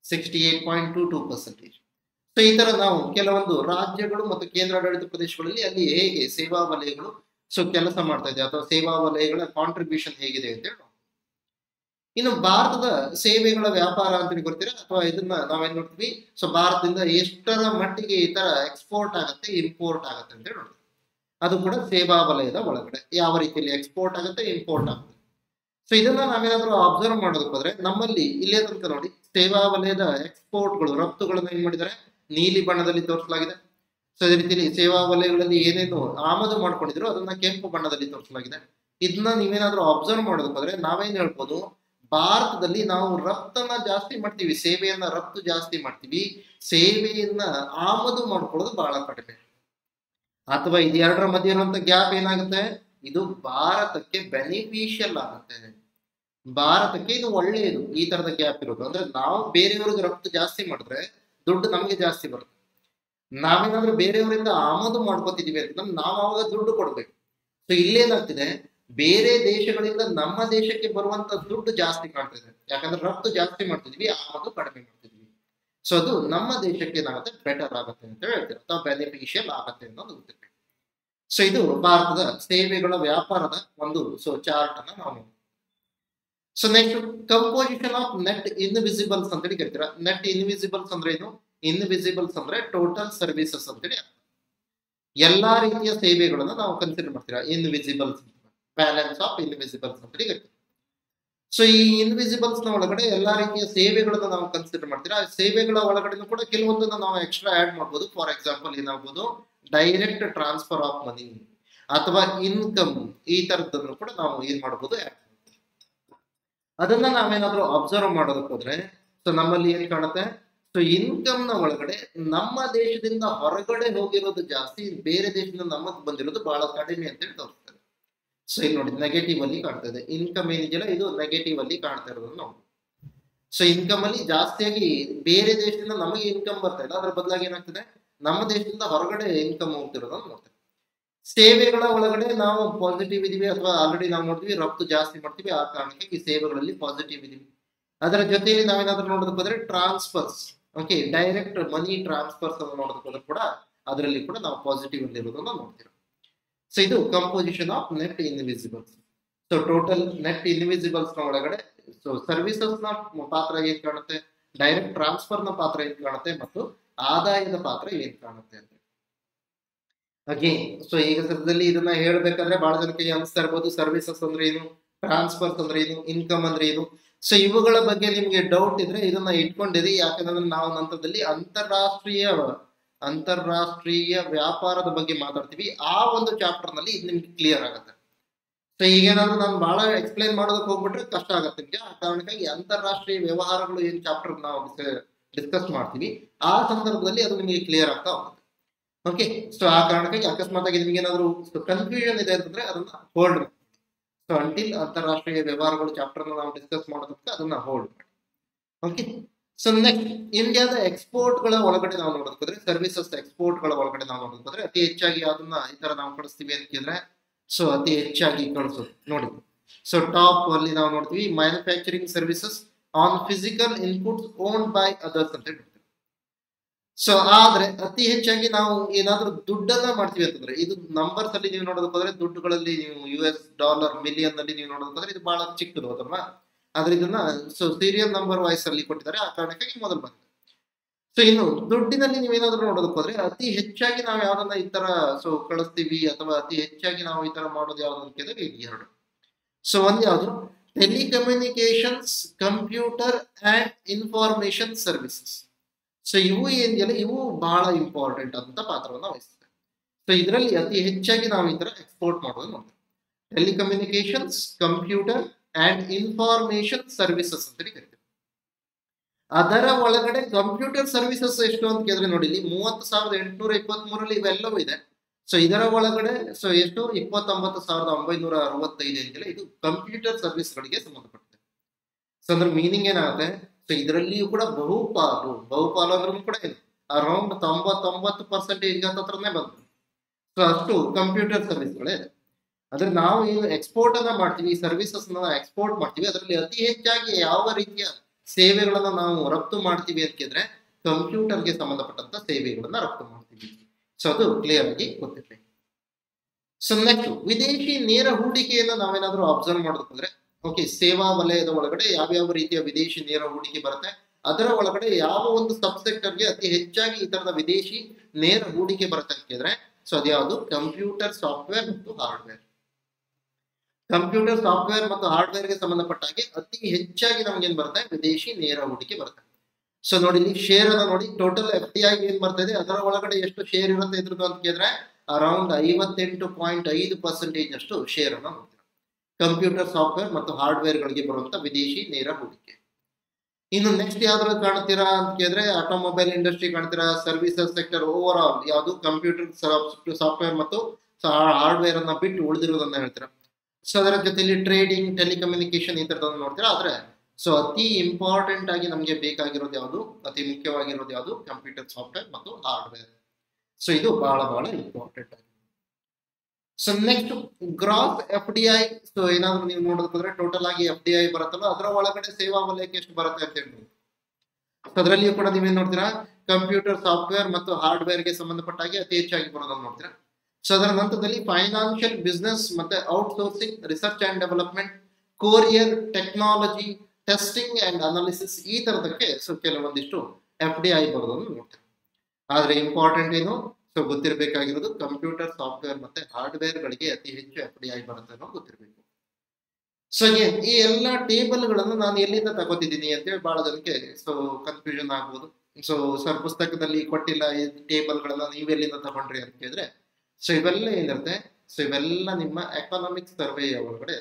68.22%. ಸೊ ಈ ತರ ನಾವು ಕೆಲವೊಂದು ರಾಜ್ಯಗಳು ಮತ್ತು ಕೇಂದ್ರಾಡಳಿತ ಪ್ರದೇಶಗಳಲ್ಲಿ ಅಲ್ಲಿ ಹೇಗೆ ಸೇವಾ ವಲಯಗಳು ಕೆಲಸ ಮಾಡ್ತಾ ಇದೆ ಅಥವಾ ಸೇವಾ ವಲಯಗಳ ಕಾಂಟ್ರಿಬ್ಯೂಷನ್ ಹೇಗಿದೆ ಅಂತ ಹೇಳಿ. ಇನ್ನು ಭಾರತದ ಸೇವೆಗಳ ವ್ಯಾಪಾರ ಅಂತ ಗೊತ್ತೀರಾ, ಅಥವಾ ಇದನ್ನ ನಾವೇನ್ ನೋಡ್ತೀವಿ, ಭಾರತದಿಂದ ಎಷ್ಟರ ಮಟ್ಟಿಗೆ ಈ ತರ ಎಕ್ಸ್ಪೋರ್ಟ್ ಆಗತ್ತೆ ಇಂಪೋರ್ಟ್ ಆಗತ್ತೆ ಅಂತ ಹೇಳಿ ನೋಡ್ತೀವಿ. ಅದು ಕೂಡ ಸೇವಾ ವಲಯದ ಒಳಗಡೆ ಯಾವ ರೀತಿಯಲ್ಲಿ ಎಕ್ಸ್ಪೋರ್ಟ್ ಆಗುತ್ತೆ ಇಂಪೋರ್ಟ್ ಆಗುತ್ತೆ. ಇದನ್ನ ನಾವೇನಾದ್ರೂ ಅಬ್ಸರ್ವ್ ಮಾಡೋದಕ್ಕೆ ಹೋದ್ರೆ ನಮ್ಮಲ್ಲಿ ಇಲ್ಲೇ ತನಕ ನೋಡಿ ಸೇವಾ ವಲಯದ ಎಕ್ಸ್ಪೋರ್ಟ್ಗಳು ರಫ್ತುಗಳನ್ನ ಏನ್ ಮಾಡಿದ್ದಾರೆ ನೀಲಿ ಬಣ್ಣದಲ್ಲಿ ತೋರಿಸಲಾಗಿದೆ. ಅದೇ ರೀತಿಯಲ್ಲಿ ಸೇವಾ ವಲಯಗಳಲ್ಲಿ ಏನೇನು ಆಮದು ಮಾಡ್ಕೊಂಡಿದ್ರು ಅದನ್ನ ಕೆಂಪು ಬಣ್ಣದಲ್ಲಿ ತೋರಿಸಲಾಗಿದೆ. ಇದನ್ನ ನೀವೇನಾದ್ರೂ ಅಬ್ಸರ್ವ್ ಮಾಡೋದಕ್ಕೆ ಹೋದ್ರೆ ನಾವೇನ್ ಹೇಳ್ಬೋದು, ಭಾರತದಲ್ಲಿ ನಾವು ರಫ್ತನ್ನ ಜಾಸ್ತಿ ಮಾಡ್ತೀವಿ, ಸೇವೆಯನ್ನ ರಫ್ತು ಜಾಸ್ತಿ ಮಾಡ್ತೀವಿ, ಸೇವೆಯನ್ನ ಆಮದು ಮಾಡ್ಕೊಳ್ಳೋದು ಬಹಳ ಕಡಿಮೆ. ಅಥವಾ ಇದು ಎರಡರ ಮಧ್ಯೆ ಇರುವಂತ ಗ್ಯಾಪ್ ಏನಾಗುತ್ತೆ, ಇದು ಭಾರತಕ್ಕೆ ಬೆನಿಫಿಷಿಯಲ್ ಆಗುತ್ತೆ, ಭಾರತಕ್ಕೆ ಇದು ಒಳ್ಳೆಯದು. ಈ ತರದ ಗ್ಯಾಪ್ ಇರೋದು ಅಂದ್ರೆ ನಾವು ಬೇರೆಯವ್ರಿಗೆ ರಫ್ತು ಜಾಸ್ತಿ ಮಾಡಿದ್ರೆ ದುಡ್ಡು ನಮಗೆ ಜಾಸ್ತಿ ಬರುತ್ತೆ. ನಾವೇನಾದ್ರೂ ಬೇರೆಯವರಿಂದ ಆಮದು ಮಾಡ್ಕೋತಿದೀವಿ ಅಂತ ನಾವು ಅವಾಗ ದುಡ್ಡು ಕೊಡ್ಬೇಕು. ಇಲ್ಲೇನಾಗ್ತಿದೆ, ಬೇರೆ ದೇಶಗಳಿಂದ ನಮ್ಮ ದೇಶಕ್ಕೆ ಬರುವಂತ ದುಡ್ಡು ಜಾಸ್ತಿ ಕಾಣ್ತಿದೆ, ಯಾಕಂದ್ರೆ ರಫ್ತು ಜಾಸ್ತಿ ಮಾಡ್ತಿದ್ವಿ, ಆಮದು ಕಡಿಮೆ ಮಾಡ್ತಿದ್ವಿ. ಅದು ನಮ್ಮ ದೇಶಕ್ಕೆ ಏನಾಗುತ್ತೆ ಬೆಟರ್ ಆಗುತ್ತೆ ಅಂತ ಹೇಳ್ತೀವಿ, ಅಥವಾ ಬೆನಿಫಿಷಿಯಲ್ ಆಗುತ್ತೆ ಅನ್ನೋದು ಗೊತ್ತಿರ್ಬೇಕು. ಇದು ಭಾರತದ ಸೇವೆಗಳ ವ್ಯಾಪಾರದ ಒಂದು ಚಾರ್ಟ್ ಅನ್ನ ನಾವು. Next composition of net invisibles ಅಂತೇಳಿ ಕರಿತೀರಾ. ನೆಟ್ ಇನ್ವಿಸಿಬಲ್ಸ್ ಅಂದ್ರೆ ಏನು? ಇನ್ವಿಸಿಬಲ್ಸ್ ಅಂದ್ರೆ ಟೋಟಲ್ ಸರ್ವಿಸಸ್ ಅಂತೇಳಿ ಎಲ್ಲಾ ರೀತಿಯ ಸೇವೆಗಳನ್ನ ನಾವು ಕನ್ಸಿಡರ್ ಮಾಡ್ತೀರಾ. ಇನ್ವಿಸಿಬಲ್ಸ್ ಬ್ಯಾಲೆನ್ಸ್ ಆಫ್ ಇನ್ವಿಸಿಬಲ್ಸ್ ಅಂತೇಳಿ ಕರಿತೀವಿ. ಈ ಇನ್ವಿಸಿಬಲ್ಸ್ ನ ಒಳಗಡೆ ಎಲ್ಲಾ ರೀತಿಯ ಸೇವೆಗಳನ್ನ ನಾವು ಕನ್ಸಿಡರ್ ಮಾಡ್ತೀರಾ. ಸೇವೆಗಳ ಒಳಗಡೆ ಕೂಡ ಕೆಲವೊಂದನ್ನ ನಾವು ಎಕ್ಸ್ಟ್ರಾ ಆಡ್ ಮಾಡ್ಬೋದು. ಫಾರ್ ಎಕ್ಸಾಂಪಲ್ ಏನಾಗ್ಬೋದು, ಡೈರೆಕ್ಟ್ ಟ್ರಾನ್ಸ್ಫರ್ ಆಫ್ ಮನಿ ಅಥವಾ ಇನ್ಕಮ್, ಈ ತರದನ್ನು ಕೂಡ ನಾವು ಏನ್ ಮಾಡ್ಬೋದು, ಅದನ್ನ ನಾವೇನಾದ್ರೂ ಅಬ್ಸರ್ವ್ ಮಾಡೋದಕ್ಕೆ ಹೋದ್ರೆ ನಮ್ಮಲ್ಲಿ ಏನ್ ಕಾಣುತ್ತೆ, ಇನ್ಕಮ್ ನ ಒಳಗಡೆ ನಮ್ಮ ದೇಶದಿಂದ ಹೊರಗಡೆ ಹೋಗಿರೋದು ಜಾಸ್ತಿ, ಬೇರೆ ದೇಶದಿಂದ ನಮಗ್ ಬಂದಿರೋದು ಬಹಳ ಕಡಿಮೆ ಅಂತ ಹೇಳಿ ತೋರಿಸ್ತದೆ. ಇಲ್ಲಿ ನೋಡಿ ನೆಗೆಟಿವ್ ಅಲ್ಲಿ ಕಾಣ್ತಾ ಇದೆ. ಇನ್ಕಮ್ ಏನಿದೆಯಲ್ಲ ಇದು ನೆಗೆಟಿವ್ ಅಲ್ಲಿ ಕಾಣ್ತಾ ಇರೋದನ್ನ ನಾವು. ಇನ್ಕಮ್ ಅಲ್ಲಿ ಜಾಸ್ತಿಯಾಗಿ ಬೇರೆ ದೇಶದಿಂದ ನಮಗೆ ಇನ್ಕಮ್ ಬರ್ತಾ ಇಲ್ಲ, ಅದ್ರ ಬದಲಾಗಿ ಏನಾಗ್ತದೆ ನಮ್ಮ ದೇಶದಿಂದ ಹೊರಗಡೆ ಇನ್ಕಮ್ ಹೋಗ್ತಿರೋದನ್ನ ನೋಡ್ತೇವೆ. ಸೇವೆಗಳ ಒಳಗಡೆ ನಾವು ಪಾಸಿಟಿವ್ ಇದೀವಿ, ಅಥವಾ ಆಲ್ರೆಡಿ ನಾವು ನೋಡ್ತೀವಿ ರಫ್ತು ಜಾಸ್ತಿ ಮಾಡ್ತೀವಿ, ಆ ಕಾರಣಕ್ಕೆ ಈ ಸೇವೆಗಳಲ್ಲಿ ಪಾಸಿಟಿವ್ ಇದೀವಿ. ಅದರ ಜೊತೆಯಲ್ಲಿ ನಾವೇನಾದ್ರೂ ನೋಡೋದಕ್ಕೆ ಹೋದ್ರೆ transfers, okay, direct money transfers ಅನ್ನು ನೋಡೋದಕ್ಕೆ ಹೋದ್ರೆ ಕೂಡ ಅದರಲ್ಲಿ ಕೂಡ ನಾವು ಪಾಸಿಟಿವ್ ಅಲ್ಲಿ ಇರೋದನ್ನ ನೋಡ್ತೀವಿ. ಇದು composition of net invisibles. Total net invisibles ನ ಒಳಗಡೆ ಸರ್ವಿಸಸ್ ನ ಪಾತ್ರ ಏನ್ ಕಾಣುತ್ತೆ, ಡೈರೆಕ್ಟ್ ಟ್ರಾನ್ಸ್ಫರ್ ನ ಪಾತ್ರ ಏನ್ ಕಾಣುತ್ತೆ, ಮತ್ತು ಆದಾಯದ ಪಾತ್ರ ಏನ್ ಕಾಣುತ್ತೆ ಅಂತ. ಅಗೇನ್ ಈಗ ಸದ್ಯದಲ್ಲಿ ಇದನ್ನ ಹೇಳ್ಬೇಕಾದ್ರೆ ಬಹಳ ಜನಕ್ಕೆ ಅನಿಸ್ತಾ ಇರ್ಬೋದು, ಸರ್ವಿಸಸ್ ಅಂದ್ರೆ ಏನು, ಟ್ರಾನ್ಸ್ಫರ್ಸ್ ಅಂದ್ರೆ ಏನು, ಇನ್ಕಮ್ ಅಂದ್ರೆ ಏನು. ಇವುಗಳ ಬಗ್ಗೆ ನಿಮ್ಗೆ ಡೌಟ್ ಇದ್ರೆ ಇದನ್ನ ಇಟ್ಕೊಂಡಿರಿ, ಯಾಕಂದ್ರೆ ನಾವು ನಂತರದಲ್ಲಿ ಅಂತಾರಾಷ್ಟ್ರೀಯ ವ್ಯಾಪಾರದ ಬಗ್ಗೆ ಮಾತಾಡ್ತೀವಿ. ಆ ಒಂದು ಚಾಪ್ಟರ್ ನಲ್ಲಿ ಇದು ನಿಮ್ಗೆ ಕ್ಲಿಯರ್ ಆಗುತ್ತೆ. ಈಗೇನಾದ್ರೂ ನಾನು ಬಹಳ ಎಕ್ಸ್ಪ್ಲೈನ್ ಮಾಡೋದಕ್ಕೆ ಹೋಗ್ಬಿಟ್ರೆ ಕಷ್ಟ ಆಗುತ್ತೆ ನಿಮ್ಗೆ. ಆ ಕಾರಣಕ್ಕಾಗಿ ಅಂತಾರಾಷ್ಟ್ರೀಯ ವ್ಯವಹಾರಗಳು ಏನ್ ಚಾಪ್ಟರ್ ನಾವು ಡಿಸ್ಕಸ್ ಮಾಡ್ತೀವಿ ಆ ಸಂದರ್ಭದಲ್ಲಿ ಅದು ನಿಮಗೆ ಕ್ಲಿಯರ್ ಆಗ್ತಾ ಹೋಗುತ್ತೆ. ಓಕೆ, ಆ ಕಾರಣಕ್ಕಾಗಿ ಅಕಸ್ಮಾತ್ ಆಗಿ ನಿಮ್ಗೆ ಏನಾದ್ರು ಕನ್ಫ್ಯೂಷನ್ ಇದೆ ಅಂತಂದ್ರೆ ಅದನ್ನ ಹೋಲ್ಡ್ ಮಾಡಿ. ಅಂಟಿಲ್ ಅಂತಾರಾಷ್ಟ್ರೀಯ ವ್ಯವಹಾರಗಳು ಚಾಪ್ಟರ್ ನಾವು ಡಿಸ್ಕಸ್ ಮಾಡೋದಕ್ಕೆ ಅದನ್ನ ಹೋಲ್ಡ್ ಮಾಡಿ. ಓಕೆ, ನೆಕ್ಸ್ಟ್ ಇಂಡಿಯಾದ ಎಕ್ಸ್ಪೋರ್ಟ್ ಗಳ ಒಳಗಡೆ ನಾವು ನೋಡೋದಕ್ಕೋದ್ರೆ, ಸರ್ವಿಸಸ್ ಎಕ್ಸ್ಪೋರ್ಟ್ ಗಳ ಒಳಗಡೆ ನಾವು ನೋಡೋದಕ್ಕೋದ್ರೆ ಅತಿ ಹೆಚ್ಚಾಗಿ ಅದನ್ನ ಈ ತರ ನಾವು ಕಳಿಸ್ತೀವಿ ಅಂತ ಕೇಳಿದ್ರೆ ಅತಿ ಹೆಚ್ಚಾಗಿ ಕಳಿಸೋದು ನೋಡಿ. ಟಾಪ್ ಅಲ್ಲಿ ನಾವು ನೋಡ್ತೀವಿ manufacturing services on physical inputs owned by others ಅಂತ ಹೇಳ್ತೀವಿ. ಆದ್ರೆ ಅತಿ ಹೆಚ್ಚಾಗಿ ನಾವು ಏನಾದ್ರೂ ದುಡ್ಡನ್ನ ಮಾಡ್ತೀವಿ ಅಂತಂದ್ರೆ, ಇದು ನಂಬರ್ಸ್ ಅಲ್ಲಿ ನೀವು ನೋಡೋದಕ್ಕೋದ್ರೆ ದುಡ್ಡುಗಳಲ್ಲಿ ನೀವು US$ ಮಿಲಿಯನ್ ಅಲ್ಲಿ ನೀವು ನೋಡೋದಕ್ಕೋದ್ರೆ ಇದು ಬಹಳ ಚಿಕ್ಕದು ಅದಲ್ವಾ. ಆದ್ರೆ ಇದನ್ನ ಸೀರಿಯಲ್ ನಂಬರ್ ವಾಯ್ಸ್ ಅಲ್ಲಿ ಕೊಟ್ಟಿದ್ದಾರೆ, ಆ ಕಾರಣಕ್ಕಾಗಿ ಮೊದಲು ಬಂದಿದೆ. ಇನ್ನು ದುಡ್ಡಿನಲ್ಲಿ ನೀವೇನಾದ್ರೂ ನೋಡೋದಕ್ಕೆ ಹೋದ್ರೆ ಅತಿ ಹೆಚ್ಚಾಗಿ ನಾವು ಯಾವ್ದನ್ನ ಈ ತರ ಕಳಿಸ್ತೀವಿ ಅಥವಾ ಅತಿ ಹೆಚ್ಚಾಗಿ ನಾವು ಈ ತರ ಮಾಡೋದು ಯಾವ್ದು ಅಂತ ಕೇಳಿದ್ರೆ ಎರಡು. ಒಂದ್ ಯಾವ್ದು, telecommunications, computer and information services. ಇವು ಏನಿದೆಯಲ್ಲ ಇವು ಬಹಳ ಇಂಪಾರ್ಟೆಂಟ್ ಅಂತ ಪಾತ್ರವನ್ನ ವಹಿಸ್ತದೆ. ಇದರಲ್ಲಿ ಅತಿ ಹೆಚ್ಚಾಗಿ ನಾವು ಈ ತರ ಎಕ್ಸ್ಪೋರ್ಟ್ ಮಾಡೋದು ನೋಡ್ತೀವಿ. Telecommunications, computer and information services ಅಂತ ಕರಿತೀವಿ. ಅದರ ಒಳಗಡೆ ಕಂಪ್ಯೂಟರ್ ಸರ್ವಿಸಸ್ ಎಷ್ಟು ಅಂತ ಕೇಳಿದ್ರೆ ನೋಡಿ, ಇಲ್ಲಿ 30,823 ಇವೆಲ್ಲವೂ ಇದೆ. ಇದರ ಒಳಗಡೆ ಎಷ್ಟು 29,965 ಅಂತಿಲ್ಲ, ಇದು ಕಂಪ್ಯೂಟರ್ ಸರ್ವಿಸ್ ಗಳಿಗೆ ಸಂಬಂಧಪಟ್ಟಿದೆ. ಅದ್ರ ಮೀನಿಂಗ್ ಏನಾಗುತ್ತೆ, ಇದರಲ್ಲಿಯೂ ಕೂಡ ಬಹುಪಾಲು ಅಂದ್ರೂ ಕೂಡ ಏನು ಅರೌಂಡ್ 99% ಹತ್ರನೇ ಬಂತು. ಅಷ್ಟು ಕಂಪ್ಯೂಟರ್ ಸರ್ವಿಸ್ಗಳೇ ಇದೆ. ಆದ್ರೆ ನಾವು ಏನು ಎಕ್ಸ್ಪೋರ್ಟ್ ಅನ್ನ ಮಾಡ್ತೀವಿ, ಸರ್ವಿಸಸ್ ಎಕ್ಸ್ಪೋರ್ಟ್ ಮಾಡ್ತೀವಿ, ಅದರಲ್ಲಿ ಅತಿ ಹೆಚ್ಚಾಗಿ ಯಾವ ರೀತಿಯ ಸೇವೆಗಳನ್ನ ನಾವು ರಫ್ತು ಮಾಡ್ತೀವಿ ಅಂತ ಕೇಳಿದ್ರೆ ಕಂಪ್ಯೂಟರ್ಗೆ ಸಂಬಂಧಪಟ್ಟಂತ ಸೇವೆಗಳನ್ನ ರಫ್ತು ಮಾಡ್ತೀವಿ. ಸೊ ಅದು ಕ್ಲಿಯರ್ ಆಗಿ ಗೊತ್ತಿರಬೇಕು. ಸೊ ನೆಕ್ಸ್ಟ್ ವಿದೇಶಿ ನೇರ ಹೂಡಿಕೆಯನ್ನ ನಾವೇನಾದ್ರೂ ಅಬ್ಸರ್ವ್ ಮಾಡೋದಕ್ಕಂದ್ರೆ ಓಕೆ, ಸೇವಾ ವಲಯದ ಒಳಗಡೆ ಯಾವ್ಯಾವ ರೀತಿಯ ವಿದೇಶಿ ನೇರ ಹೂಡಿಕೆ ಬರುತ್ತೆ, ಅದರ ಒಳಗಡೆ ಯಾವ ಒಂದು ಸಬ್ ಸೆಕ್ಟರ್ಗೆ ಅತಿ ಹೆಚ್ಚಾಗಿ ಈ ತರದ ವಿದೇಶಿ ನೇರ ಹೂಡಿಕೆ ಬರುತ್ತೆ ಅಂತ ಕೇಳಿದ್ರೆ ಸೊ ಅದ್ಯಾವುದು ಕಂಪ್ಯೂಟರ್ ಸಾಫ್ಟ್ವೇರ್ ಮತ್ತು ಹಾರ್ಡ್ವೇರ್. ಕಂಪ್ಯೂಟರ್ ಸಾಫ್ಟ್ವೇರ್ ಮತ್ತು ಹಾರ್ಡ್ವೇರ್ಗೆ ಸಂಬಂಧಪಟ್ಟ ಹಾಗೆ ಅತಿ ಹೆಚ್ಚಾಗಿ ನಮ್ಗೆ ಏನ್ ಬರುತ್ತೆ, ವಿದೇಶಿ ನೇರ ಹೂಡಿಕೆ ಬರುತ್ತೆ. ಸೊ ನೋಡಿ ಇಲ್ಲಿ ಶೇರ್ ಅನ್ನ ನೋಡಿ, ಟೋಟಲ್ FDI ಏನ್ ಬರ್ತಾ ಇದೆ ಅದರ ಒಳಗಡೆ ಎಷ್ಟು ಶೇರ್ ಇರುತ್ತೆ ಇದ್ರದ್ದು ಅಂತ ಕೇಳಿದ್ರೆ ಅರೌಂಡ್ 58.5% ಅಷ್ಟು ಶೇರ್ ಅನ್ನ ನೋಡ್ತೀರಾ ಕಂಪ್ಯೂಟರ್ ಸಾಫ್ಟ್ವೇರ್ ಮತ್ತು ಹಾರ್ಡ್ವೇರ್ ಗಳಿಗೆ ಬರುವಂತ ವಿದೇಶಿ ನೇರ ಹೂಡಿಕೆ. ಇನ್ನು ನೆಕ್ಸ್ಟ್ ಯಾವ್ದಾದ್ರು ಕಾಣ್ತೀರಾ ಅಂತ ಕೇಳಿದ್ರೆ ಆಟೋಮೊಬೈಲ್ ಇಂಡಸ್ಟ್ರಿ ಕಾಣ್ತೀರಾ, ಸರ್ವಿಸಸ್ ಸೆಕ್ಟರ್ ಓವರ್ ಆಲ್ ಯಾವುದು ಕಂಪ್ಯೂಟರ್ ಸಾಫ್ಟ್ವೇರ್ ಮತ್ತು ಹಾರ್ಡ್ವೇರ್ ಅನ್ನ ಬಿಟ್ಟು ಉಳಿದಿರೋದನ್ನ ಹೇಳ್ತೀರಾ. ಸೊ ಅದರ ಜೊತೆಲಿ ಟ್ರೇಡಿಂಗ್, ಟೆಲಿಕಮ್ಯುನಿಕೇಶನ್ ಈ ತರದನ್ನ ನೋಡ್ತೀರಾ. ಆದ್ರೆ ಸೊ ಅತಿ ಇಂಪಾರ್ಟೆಂಟ್ ಆಗಿ ನಮಗೆ ಬೇಕಾಗಿರೋದು ಯಾವುದು, ಅತಿ ಮುಖ್ಯವಾಗಿರೋದು ಯಾವುದು, ಕಂಪ್ಯೂಟರ್ ಸಾಫ್ಟ್ವೇರ್ ಮತ್ತು ಹಾರ್ಡ್ವೇರ್. ಸೊ ಇದು ಬಹಳ ಬಹಳ ಇಂಪಾರ್ಟೆಂಟ್ ಆಗಿದೆ. So next gross FDI. So ಏನಾದ್ರು ನೀವು ನೋಡೋದಾದ್ರೆ ಟೋಟಲ್ ಆಗಿ FDI ಬರುತ್ತಲ್ಲ ಅದರ ಒಳಗಡೆ ಸೇವಾ ವಲಯಕ್ಕೆ ಎಷ್ಟು ಬರುತ್ತೆ ಅಂತ ಹೇಳಿ ಅದರಲ್ಲಿಯೂ ಕೂಡ ನೀವೇನ್ ನೋಡ್ತೀರಾ ಕಂಪ್ಯೂಟರ್ ಸಾಫ್ಟ್ವೇರ್ ಮತ್ತು ಹಾರ್ಡ್ವೇರ್ ಗೆ ಸಂಬಂಧಪಟ್ಟ ಹಾಗೆ ಅತಿ ಹೆಚ್ಚಾಗಿ ಬರೋದನ್ನ ನೋಡ್ತೀರಾ. ಸೊ ಅದರ ನಂತರದಲ್ಲಿ ಫೈನಾನ್ಷಿಯಲ್, ಬಿಸ್ನೆಸ್ ಮತ್ತೆ outsourcing, research and development, courier, technology, testing and analysis ಈ ತರದಕ್ಕೆ ಸೊ ಕೆಲವೊಂದಿಷ್ಟು FDI ಬರೋದನ್ನು ನೋಡ್ತೀರಾ. ಆದ್ರೆ ಇಂಪಾರ್ಟೆಂಟ್ ಏನು, ಸೊ ಗೊತ್ತಿರಬೇಕಾಗಿರೋದು ಕಂಪ್ಯೂಟರ್ ಸಾಫ್ಟ್ವೇರ್ ಮತ್ತೆ ಹಾರ್ಡ್ವೇರ್ ಗಳಿಗೆ ಅತಿ ಹೆಚ್ಚು FDI ಬರುತ್ತೆ ಅನ್ನೋ ಗೊತ್ತಿರಬೇಕು. ಸೊ ಈ ಎಲ್ಲಾ ಟೇಬಲ್ ಗಳನ್ನು ನಾನು ಎಲ್ಲಿಂದ ತಗೋತಿದ್ದೀನಿ ಅಂತೇಳಿ ಬಹಳ ಜನಕ್ಕೆ ಸೊ ಕನ್ಫ್ಯೂಷನ್ ಆಗ್ಬೋದು. ಸೊ ಸರ್ ಪುಸ್ತಕದಲ್ಲಿ ಕೊಟ್ಟಿಲ್ಲ ಈ ಟೇಬಲ್ ಗಳನ್ನ ನೀವೆಲ್ಲಿಂದ ತಗೊಂಡ್ರಿ ಅಂತ ಕೇಳಿದ್ರೆ ಸೊ ಇವೆಲ್ಲ ಏನಿರುತ್ತೆ, ಸೊ ಇವೆಲ್ಲ ನಿಮ್ಮ ಎಕನಾಮಿಕ್ ಸರ್ವೆ ಒಳಗಡೆ.